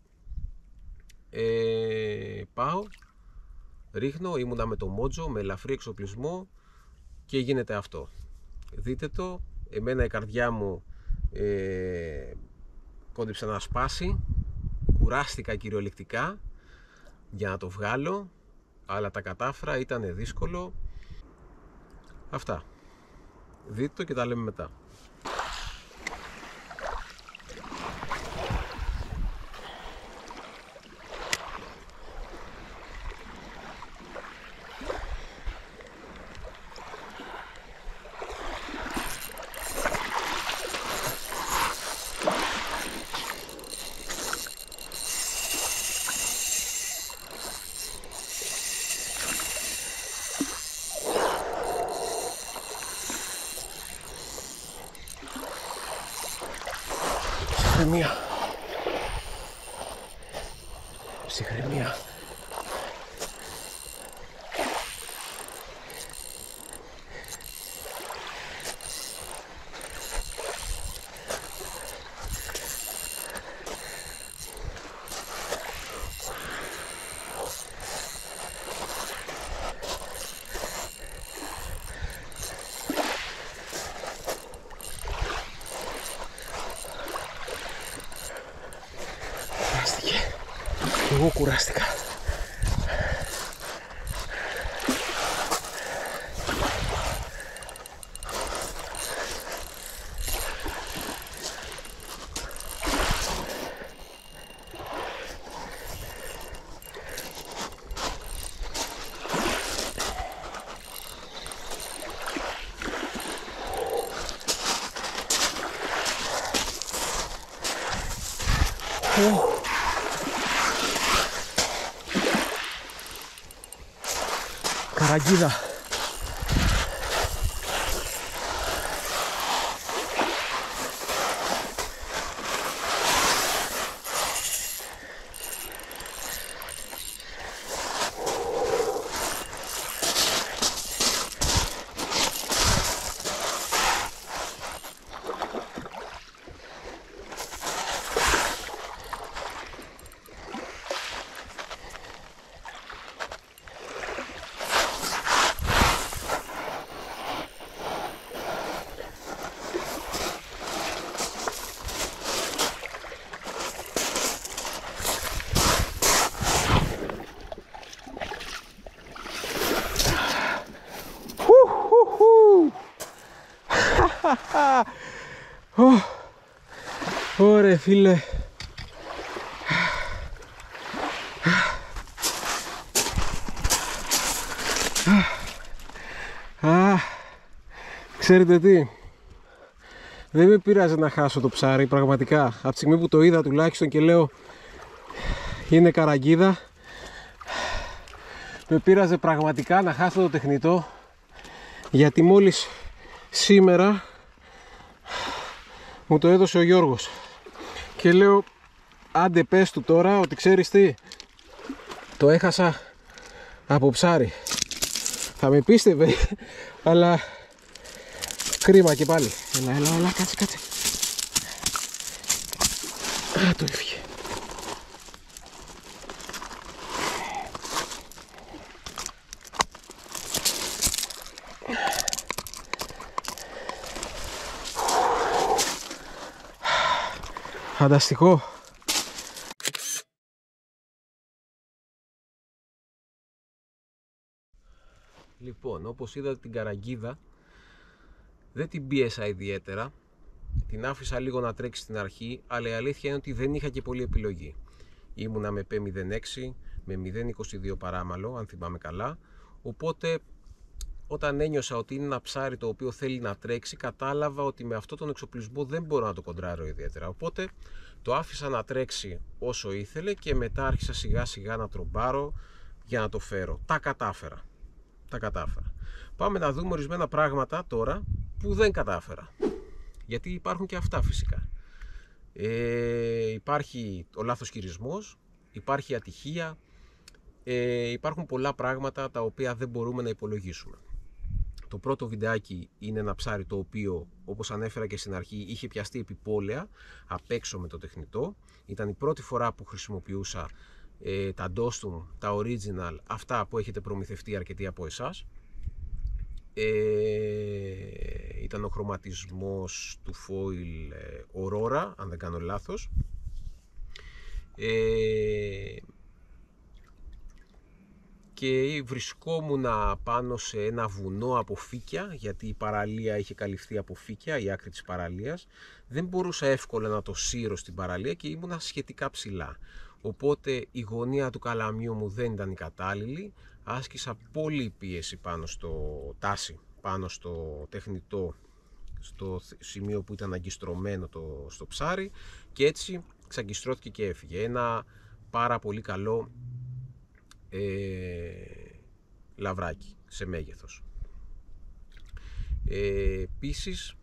Ε, πάω, ρίχνω, ήμουνα με το μότζο, με ελαφρύ εξοπλισμό και γίνεται αυτό. Δείτε το, εμένα η καρδιά μου ε, κόντεψε να σπάσει, κουράστηκα κυριολεκτικά για να το βγάλω, αλλά τα κατάφερα, ήταν δύσκολο. Αυτά, δείτε το και τα λέμε μετά. Ψυχραιμία. Ψυχραιμία. Εγώ κουράστηκα. Καραγκίδα. Ωραία φίλε. Α, ξέρετε τι, δεν με πειράζει να χάσω το ψάρι πραγματικά. Από τη στιγμή που το είδα τουλάχιστον και λέω είναι καραγκίδα, με πείραζε πραγματικά να χάσω το τεχνητό, γιατί μόλις σήμερα μου το έδωσε ο Γιώργος και λέω άντε πες του τώρα ότι ξέρεις τι, το έχασα από ψάρι. Θα με πίστευε, αλλά κρίμα και πάλι. Έλα, έλα, έλα, κάτσε, κάτσε. Α, το έφυγε. Φανταστικό. Λοιπόν, όπως είδατε την καραγκίδα δεν την πίεσα ιδιαίτερα. Την άφησα λίγο να τρέξει στην αρχή, αλλά η αλήθεια είναι ότι δεν είχα και πολλή επιλογή. Ήμουνα με πι μηδέν έξι, με μηδέν είκοσι δύο παράμαλο, αν θυμάμαι καλά. Οπότε όταν ένιωσα ότι είναι ένα ψάρι το οποίο θέλει να τρέξει, κατάλαβα ότι με αυτόν τον εξοπλισμό δεν μπορώ να το κοντράρω ιδιαίτερα. Οπότε το άφησα να τρέξει όσο ήθελε και μετά άρχισα σιγά σιγά να τρομπάρω για να το φέρω. Τα κατάφερα. Τα κατάφερα. Πάμε να δούμε ορισμένα πράγματα τώρα που δεν κατάφερα. Γιατί υπάρχουν και αυτά φυσικά. Ε, υπάρχει ο λάθος χειρισμός, υπάρχει ατυχία, ε, υπάρχουν πολλά πράγματα τα οποία δεν μπορούμε να υπολογίσουμε. Το πρώτο βιντεάκι είναι ένα ψάρι το οποίο, όπως ανέφερα και στην αρχή, είχε πιαστεί επιπόλαια απ' έξω με το τεχνητό. Ήταν η πρώτη φορά που χρησιμοποιούσα ε, τα Dostum, τα original, αυτά που έχετε προμηθευτεί αρκετοί από εσάς. Ε, ήταν ο χρωματισμός του foil ε, Aurora, αν δεν κάνω λάθος. Ε, και βρισκόμουν πάνω σε ένα βουνό από φύκια, γιατί η παραλία είχε καλυφθεί από φύκια, η άκρη της παραλίας. Δεν μπορούσα εύκολα να το σύρω στην παραλία και ήμουνα σχετικά ψηλά. Οπότε η γωνία του καλαμιού μου δεν ήταν η κατάλληλη. Άσκησα πολύ πίεση πάνω στο τάση, πάνω στο τεχνητό, στο σημείο που ήταν αγκιστρωμένο το, στο ψάρι, και έτσι ξαγκιστρώθηκε και έφυγε. Ένα πάρα πολύ καλό ε, λαβράκι σε μέγεθος. Ε, επίσης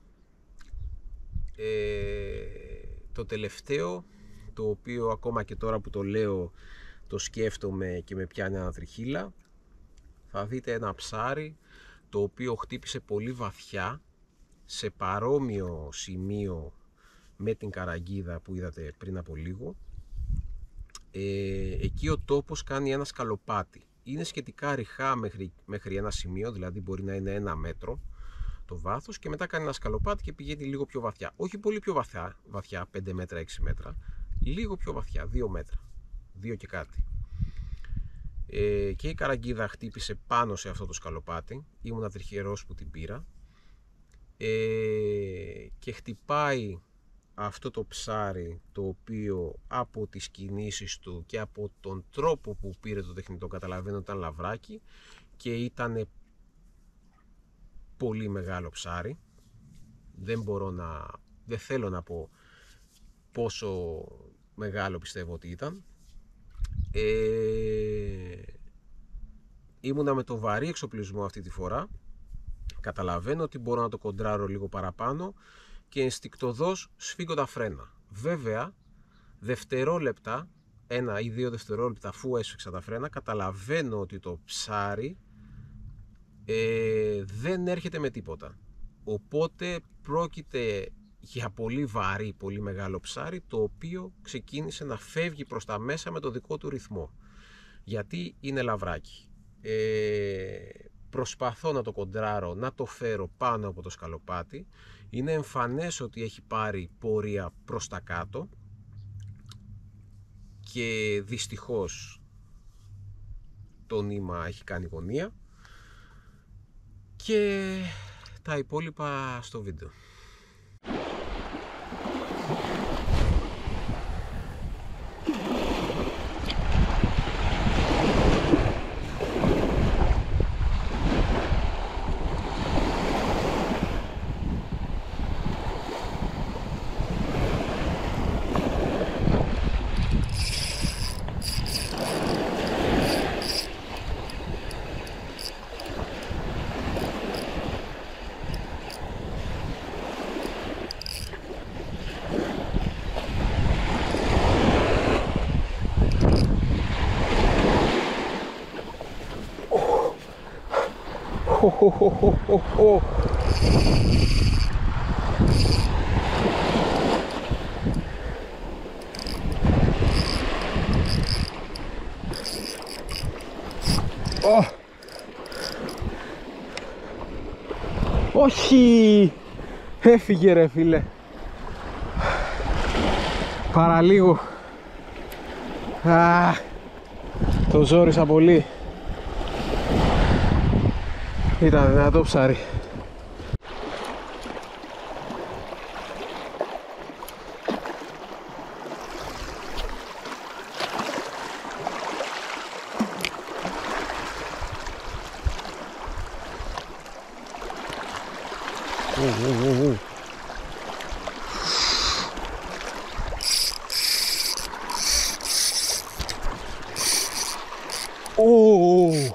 ε, το τελευταίο, το οποίο ακόμα και τώρα που το λέω το σκέφτομαι και με πιάνει ανατριχύλα, θα δείτε ένα ψάρι το οποίο χτύπησε πολύ βαθιά σε παρόμοιο σημείο με την καραγκίδα που είδατε πριν από λίγο. Ε, εκεί ο τόπος κάνει ένα σκαλοπάτι. Είναι σχετικά ριχά μέχρι, μέχρι ένα σημείο, δηλαδή μπορεί να είναι ένα μέτρο το βάθος, και μετά κάνει ένα σκαλοπάτι και πηγαίνει λίγο πιο βαθιά. Όχι πολύ πιο βαθιά, βαθιά πέντε μέτρα, έξι μέτρα, λίγο πιο βαθιά, δύο μέτρα, δύο και κάτι. Ε, και η καραγκίδα χτύπησε πάνω σε αυτό το σκαλοπάτι. Ήμουν τριχερός που την πήρα. Ε, και χτυπάει αυτό το ψάρι, το οποίο από τις κινήσεις του και από τον τρόπο που πήρε το τεχνητό καταλαβαίνω ότι ήταν λαβράκι και ήταν πολύ μεγάλο ψάρι. Δεν μπορώ να, δεν θέλω να πω πόσο μεγάλο πιστεύω ότι ήταν. ε, Ήμουνα με το βαρύ εξοπλισμό αυτή τη φορά. Καταλαβαίνω ότι μπορώ να το κοντράρω λίγο παραπάνω και ενστικτωδώς σφίγγω τα φρένα. Βέβαια, δευτερόλεπτα, ένα ή δύο δευτερόλεπτα αφού έσφιξα τα φρένα, καταλαβαίνω ότι το ψάρι ε, δεν έρχεται με τίποτα. Οπότε πρόκειται για πολύ βαρύ, πολύ μεγάλο ψάρι, το οποίο ξεκίνησε να φεύγει προς τα μέσα με το δικό του ρυθμό. Γιατί είναι λαβράκι. Ε, προσπαθώ να το κοντράρω, να το φέρω πάνω από το σκαλοπάτι. Είναι εμφανές ότι έχει πάρει πορεία προς τα κάτω και δυστυχώς το νήμα έχει κάνει γωνία, και τα υπόλοιπα στο βίντεο. Oh. Όχι! Έφυγε ρε φίλε. Παραλίγο. Α, το ζόρισα πολύ. Ήταν δυνατό ψάρι. Ου, ου, ου, ου. Ου.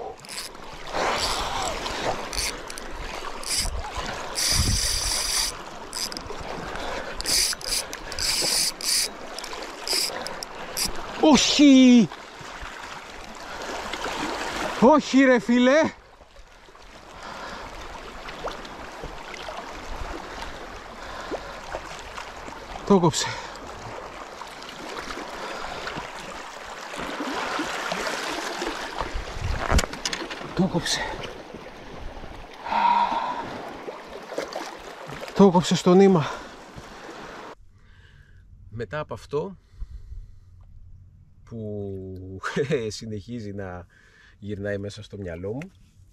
Όχι! Όχι ρε φίλε! Το κόψε. Το κόψε. Το κόψε στο νήμα. Μετά από αυτό που συνεχίζει να γυρνάει μέσα στο μυαλό μου,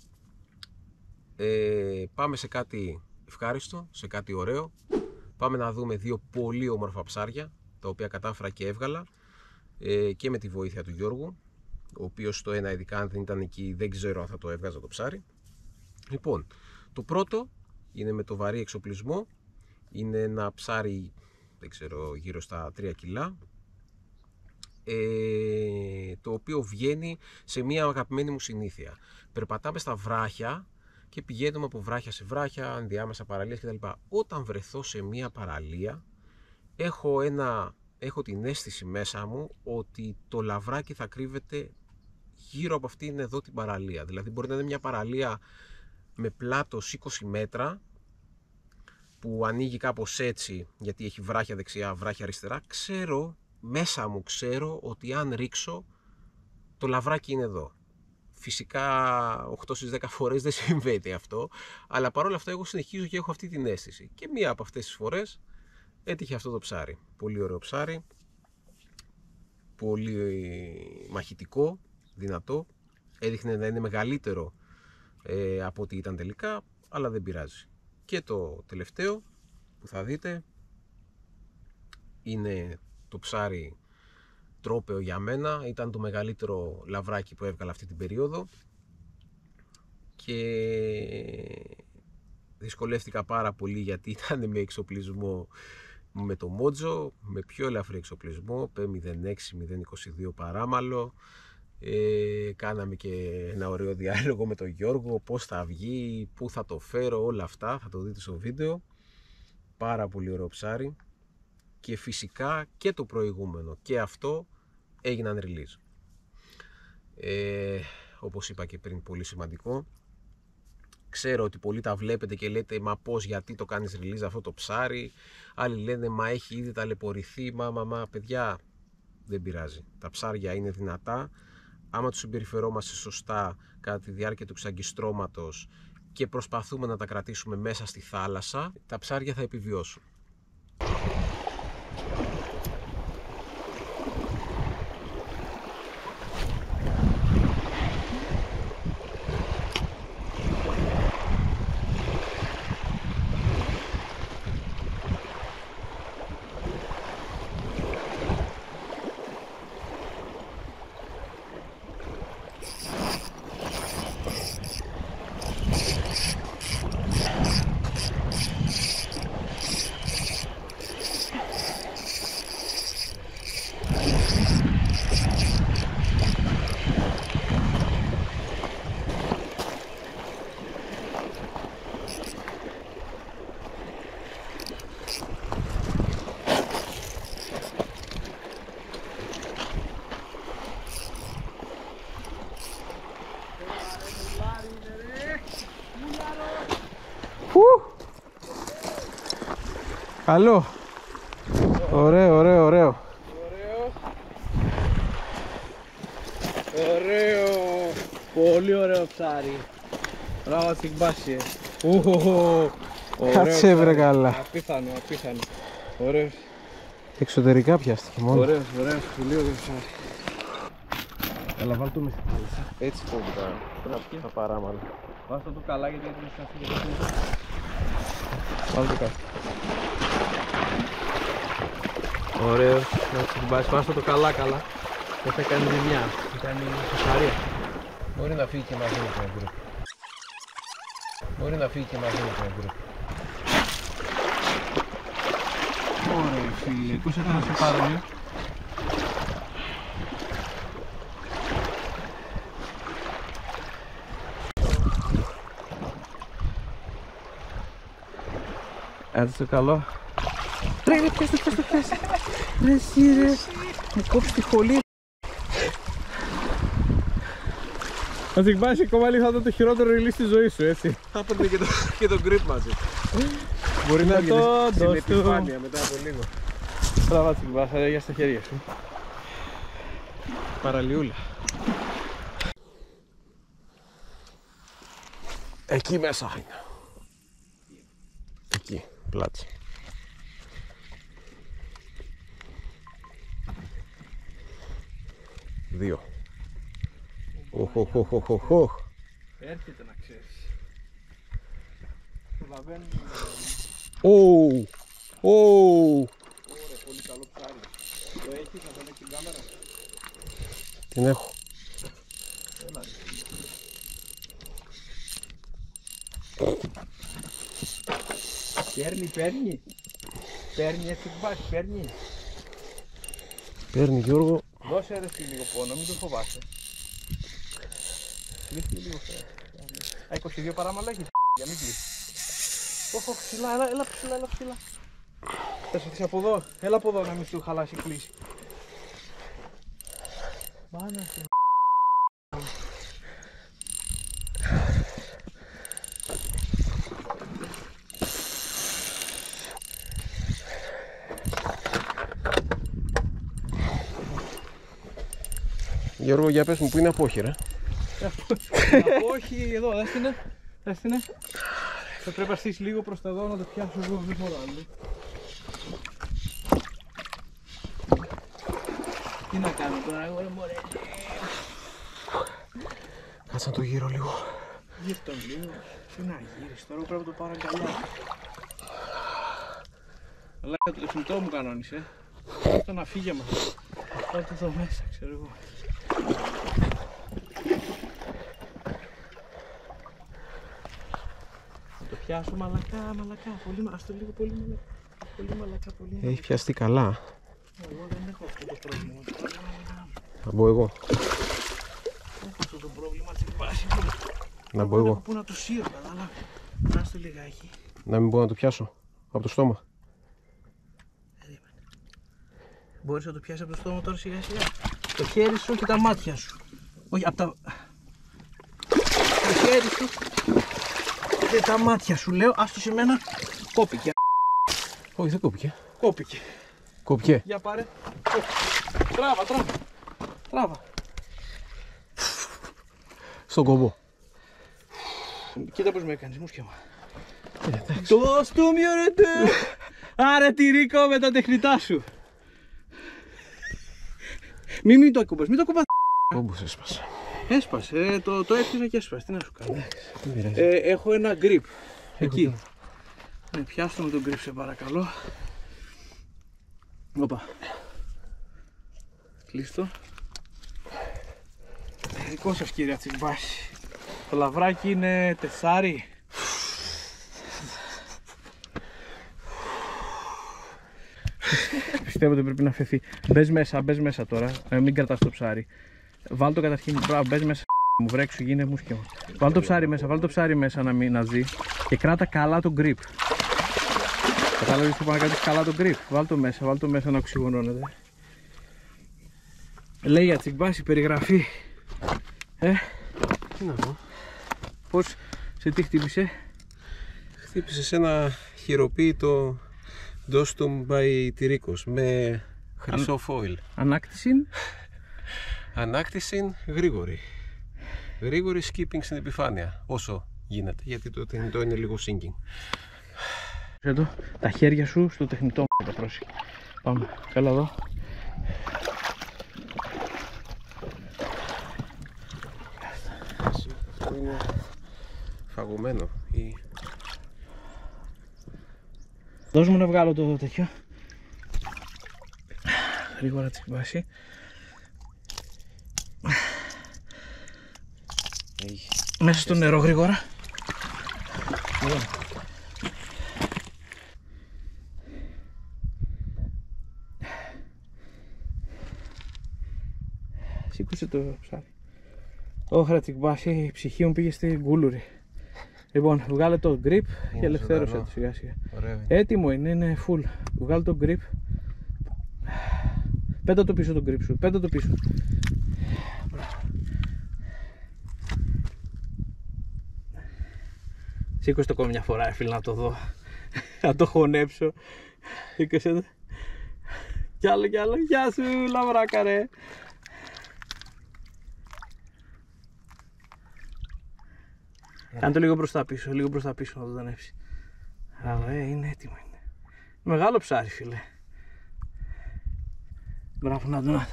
ε, πάμε σε κάτι ευχάριστο, σε κάτι ωραίο. Πάμε να δούμε δύο πολύ όμορφα ψάρια, τα οποία κατάφερα και έβγαλα, ε, και με τη βοήθεια του Γιώργου, ο οποίος το ένα, ειδικά αν δεν ήταν εκεί, δεν ξέρω αν θα το έβγαζα το ψάρι. Λοιπόν, το πρώτο είναι με το βαρύ εξοπλισμό. Είναι ένα ψάρι, δεν ξέρω, γύρω στα τρία κιλά, ε, το οποίο βγαίνει σε μια αγαπημένη μου συνήθεια. Περπατάμε στα βράχια και πηγαίνουμε από βράχια σε βράχια, ενδιάμεσα παραλίες κτλ. Όταν βρεθώ σε μια παραλία, έχω, ένα, έχω την αίσθηση μέσα μου ότι το λαβράκι θα κρύβεται γύρω από αυτήν εδώ την παραλία. Δηλαδή μπορεί να είναι μια παραλία με πλάτος είκοσι μέτρα, που ανοίγει κάπως έτσι, γιατί έχει βράχια δεξιά, βράχια αριστερά. Ξέρω, μέσα μου ξέρω ότι αν ρίξω, το λαβράκι είναι εδώ. Φυσικά οκτώ στις δέκα φορές δεν συμβαίνει αυτό, αλλά παρόλα αυτά εγώ συνεχίζω και έχω αυτή την αίσθηση. Και μία από αυτές τις φορές έτυχε αυτό το ψάρι. Πολύ ωραίο ψάρι, πολύ μαχητικό, δυνατό. Έδειχνε να είναι μεγαλύτερο ε, από ό,τι ήταν τελικά, αλλά δεν πειράζει. Και το τελευταίο που θα δείτε είναι το ψάρι τρόπαιο για μένα. Ήταν το μεγαλύτερο λαβράκι που έβγαλα αυτή την περίοδο και δυσκολεύτηκα πάρα πολύ, γιατί ήταν με εξοπλισμό με το Μότζο, με πιο ελαφρύ εξοπλισμό, πι μηδέν έξι μηδέν είκοσι δύο παράμαλο. Ε, κάναμε και ένα ωραίο διάλογο με τον Γιώργο, πώς θα βγει, πού θα το φέρω, όλα αυτά θα το δείτε στο βίντεο. Πάρα πολύ ωραίο ψάρι. Και φυσικά και το προηγούμενο και αυτό έγιναν release. Ε, όπως είπα και πριν, πολύ σημαντικό. Ξέρω ότι πολλοί τα βλέπετε και λέτε μα πώς, γιατί το κάνεις release αυτό το ψάρι. Άλλοι λένε μα έχει ήδη ταλαιπωρηθεί, μα μα μα παιδιά, δεν πειράζει. Τα ψάρια είναι δυνατά. Άμα τους συμπεριφερόμαστε σωστά κατά τη διάρκεια του ξαγκιστρώματος και προσπαθούμε να τα κρατήσουμε μέσα στη θάλασσα, τα ψάρια θα επιβιώσουν. Καλό. Ωραίο, ωραίο, ωραίο. Ωραίο. Ωραίο. Πολύ ωραίο ψάρι. Μπράβο τσιγκμπάσιε. Κάτσε βρε καλά. Απίθανο, απίθανο. Ωραίος. Εξωτερικά πιάστηκε μόνο. Ωραίος, ωραίος. Πολύ ωραίο ψάρι. Έλα, βάλ' το με στην πίσα. Έτσι κόβει τα, τα παράμαλα. Βάζω το καλά γιατί δεν θα φύγει. Βάλω το κάτω. Ωραίος. Να τσιγκμπάσει. Βάζω το καλά καλά. Δεν θα κάνει ζημιά. Θα κάνει φασαρία. Μπορεί να φύγει και μαζί με τον γκρουπ. Μπορεί να φύγει και μαζί με τον γκρουπ. Ωραίο φίλε. Πώς έκανα σε πάρω. Έτσι το καλό. Ρε ρε πιάστε, πιάστε, πιάστε. Ρε εσύ ρε. Μου κόψει τη χολή. Θα τσιγκμπάσει ακόμα λίγο, θα ήταν το χειρότερο release της ζωής σου, έτσι. Θα έπαιρνε και, το, και τον grip μαζί. Μπορεί να βγει στην επιφάνεια μετά από λίγο. Μπράβο τσιγκμπάσα, για στα χέρια σου. Παραλιούλα. Εκεί μέσα είναι. Εκεί, πλάτσι. Δύο. Οχ, οχ, οχ, οχ, οχ, οχ. Έρχεται να ξέρεις. Προλαβαίνουμε. Ωου, ωου. Ωραία, πολύ καλό ψάρι. Το έχεις, να τον έχεις την κάμερα. Την έχω. Έλα. Παίρνει, παίρνει. Παίρνει, έτσι μπας, παίρνει. Παίρνει Γιώργο. Δώσε ρε εσύ λίγο πόνο, μην το φοβάσαι. Κλείστε λίγο φέρα. Α, είκοσι δύο παράμαλα έχεις, για μην κλείσεις. Όχο, ψηλά, έλα, έλα ψηλά, έλα ψηλά. Θα σου θες από εδώ, έλα από εδώ να μην σου χαλάσει η κλίση. Μάνα σου. Γιώργο, για πες μου, πού είναι απόχειρα. Όχι, εδώ, δες την, δες την. Θα πρέπει να στήσεις λίγο προς τα εδώ να το πιάσω εγώ, δεν μπορώ άλλο. Τι να κάνω τώρα, εγώ ρε μωρέ. Κάτσε να το γύρω λίγο. Γύρω τον λίγο. Τι να γύρεις, τώρα πρέπει να το πάρω αγκαλιά. Αλλά το κινητό μου κανόνισε. Αυτό να φύγει μας. Πάω το εδώ μέσα, ξέρω εγώ. Θα το πιάσω μαλακά, μαλακά. Πολύ, ας το λίγο πολύ μαλακά. Πολύ μαλακά, πολύ. Έχει πιαστεί καλά. Εγώ δεν έχω αυτό το πρόβλημα. Να μπω εγώ. Έχω αυτό το πρόβλημα, τσιμπάσει. Να μπω εγώ. Πού να το σύρω, κατάλαβε. Να στο λιγάκι. Να μην μπορώ να το πιάσω από το στόμα. Μπορείς να το πιάσεις από το στόμα τώρα σιγά σιγά. Το χέρι σου και τα μάτια σου. Όχι, από τα... Το χέρι σου και τα μάτια σου, λέω. Άστο σε μένα. Κόπηκε. Όχι, δεν κόπηκε. Κόπηκε. Κόπηκε. Για πάρε. Τράβα, τράβα. Τράβα. Στον κόμπο. Κοίτα πως με έκανες, μου σκέμα. Το στούμιο ρε του. Άρε τυρίκο με τα τεχνητά σου. Μην, μην το ακουμπάς, μην το ακουμπάς. Κόμπος έσπασε. Έσπασε, ε, το, το έφτιανα και έσπασε, τι να σου κάνω. Δεν πειράζει. Ε, έχω ένα grip. Εκεί. το. Ναι, πιάστο με τον grip σε παρακαλώ. Όπα. Κλείστο. Δικό σας κύριε Τσιμπάση. Το λαβράκι είναι τεσσάρι. Πιστεύω ότι πρέπει να φεθεί. Μπες μέσα, μπες μέσα τώρα. Ε, μην κρατάς το ψάρι. Βάλ το καταρχήν. Μπράβο, μπες μέσα. Μου βρέξου, γίνε μουσκέμα. Βάλ το ψάρι μέσα, βάλ το ψάρι μέσα να μην να ζει. Και κράτα καλά το grip. Κατάλαβες που πάνε να κρατήσεις καλά το grip. Βάλ το μέσα, βάλ το μέσα να οξυγονώνεται. Λέει για Τσιμπάση περιγραφή. Ε, Τι να πω. πώς, σε τι χτύπησε? Χτύπησε σε ένα χειροποίητο Dostum by Tyrikos με χρυσό foil. Ανάκτηση. Ανάκτηση γρήγορη. Γρήγορη skipping στην επιφάνεια όσο γίνεται, γιατί το τεχνητό είναι λίγο sinking. Εδώ, τα χέρια σου στο τεχνητό μου, πρόσεχε. Πάμε, έλα εδώ. Αυτό είναι φαγωμένο ή... Δώσ' μου να βγάλω το τέτοιο. Γρήγορα Τσιμπάση. Μέσα στο νερό γρήγορα. Σήκωσε το ψάρι. Όχρα Τσιμπάση, η ψυχή μου πήγε στην Γκούλουρη. Λοιπόν, βγάλε το grip και ελευθέρωσε το σιγά σιγά. Ωραία. Έτοιμο είναι, είναι full. Βγάλε το grip. Πέτα το πίσω το grip σου, πέτα το πίσω. Σήκωσε το ακόμη μια φορά, φίλε, να το δω. Να το χωνέψω. Σήκωσε το. Κι άλλο, κι άλλο. Γεια σου, λαβράκα ρε. Κάνε το λίγο μπροστά πίσω, λίγο μπροστά πίσω να το δανέψει. Μπράβο, ε, είναι έτοιμο είναι. Μεγάλο ψάρι, φίλε. Μπράβο, να το να.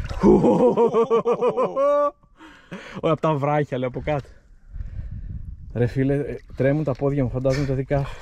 Όχι, από τα βράχια, λέω, από κάτω. Ρε φίλε, τρέμουν τα πόδια μου, φαντάζομαι τα δικά σου.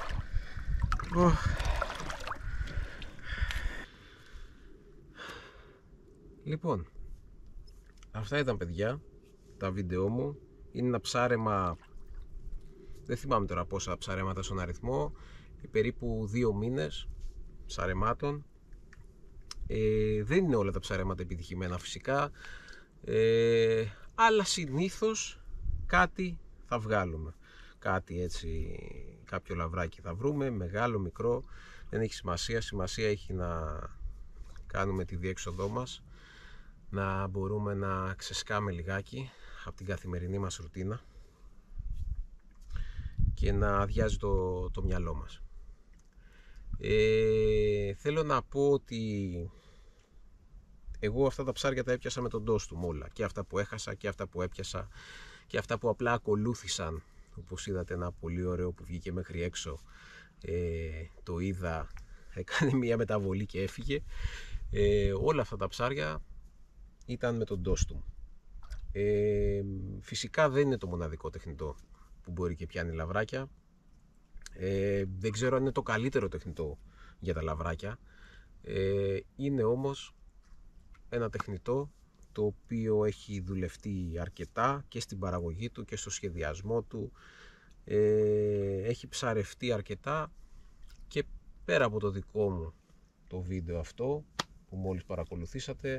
Λοιπόν, αυτά ήταν, παιδιά, τα βίντεό μου. Είναι ένα ψάρεμα, δεν θυμάμαι τώρα πόσα ψαρέματα στον αριθμό, περίπου δύο μήνες ψαρεμάτων. Ε, δεν είναι όλα τα ψαρέματα επιτυχημένα φυσικά, ε, αλλά συνήθως κάτι θα βγάλουμε. Κάτι έτσι, κάποιο λαβράκι θα βρούμε, μεγάλο, μικρό, δεν έχει σημασία. Σημασία έχει να κάνουμε τη διέξοδό μας, να μπορούμε να ξεσκάμε λιγάκι από την καθημερινή μας ρουτίνα και να αδειάζει το, το μυαλό μας. Ε, θέλω να πω ότι εγώ αυτά τα ψάρια τα έπιασα με τον Dostum όλα, και αυτά που έχασα και αυτά που έπιασα και αυτά που απλά ακολούθησαν, όπως είδατε ένα πολύ ωραίο που βγήκε μέχρι έξω, ε, το είδα, έκανε μια μεταβολή και έφυγε. Ε, όλα αυτά τα ψάρια ήταν με τον Dostum. Ε, φυσικά δεν είναι το μοναδικό τεχνητό που μπορεί και πιάνει λαβράκια. Ε, δεν ξέρω αν είναι το καλύτερο τεχνητό για τα λαβράκια. Ε, είναι όμως ένα τεχνητό το οποίο έχει δουλευτεί αρκετά και στην παραγωγή του και στο σχεδιασμό του. Ε, έχει ψαρευτεί αρκετά και πέρα από το δικό μου το βίντεο αυτό που μόλις παρακολουθήσατε,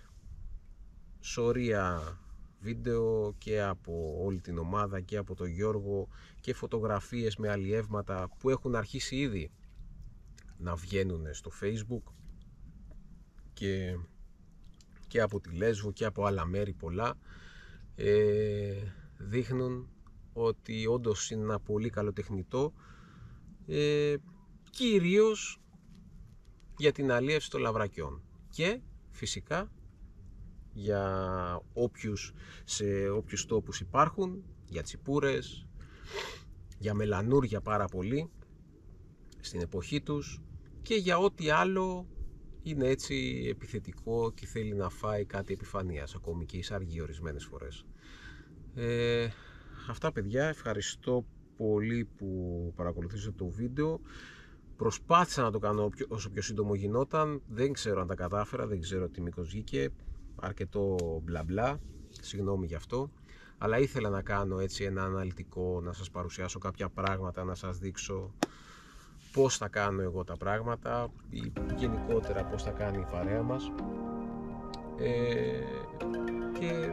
σωρία βίντεο και από όλη την ομάδα και από τον Γιώργο και φωτογραφίες με αλλιεύματα που έχουν αρχίσει ήδη να βγαίνουν στο Facebook και, και από τη Λέσβο και από άλλα μέρη πολλά, ε, δείχνουν ότι όντως είναι ένα πολύ καλό τεχνητό, ε, κυρίως για την αλίευση των λαβρακιών και φυσικά για όποιους, σε όποιους τόπους υπάρχουν, για τσιπούρες, για μελανούρια πάρα πολύ στην εποχή τους και για ό,τι άλλο είναι έτσι επιθετικό και θέλει να φάει κάτι επιφανείας, ακόμη και εισαργεί ορισμένες φορές. Ε, αυτά παιδιά, ευχαριστώ πολύ που παρακολουθήσατε το βίντεο. Προσπάθησα να το κάνω όσο πιο σύντομο γινόταν, δεν ξέρω αν τα κατάφερα, δεν ξέρω τι μήκος βγήκε, αρκετό μπλα μπλα, συγγνώμη γι' αυτό, αλλά ήθελα να κάνω έτσι ένα αναλυτικό, να σας παρουσιάσω κάποια πράγματα, να σας δείξω πώς θα κάνω εγώ τα πράγματα ή γενικότερα πώς θα κάνει η παρέα μας, ε, και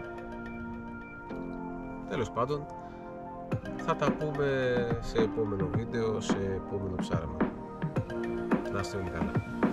τέλος πάντων θα τα πούμε σε επόμενο βίντεο, σε επόμενο ψάρεμα. Να είστε όλοι καλά.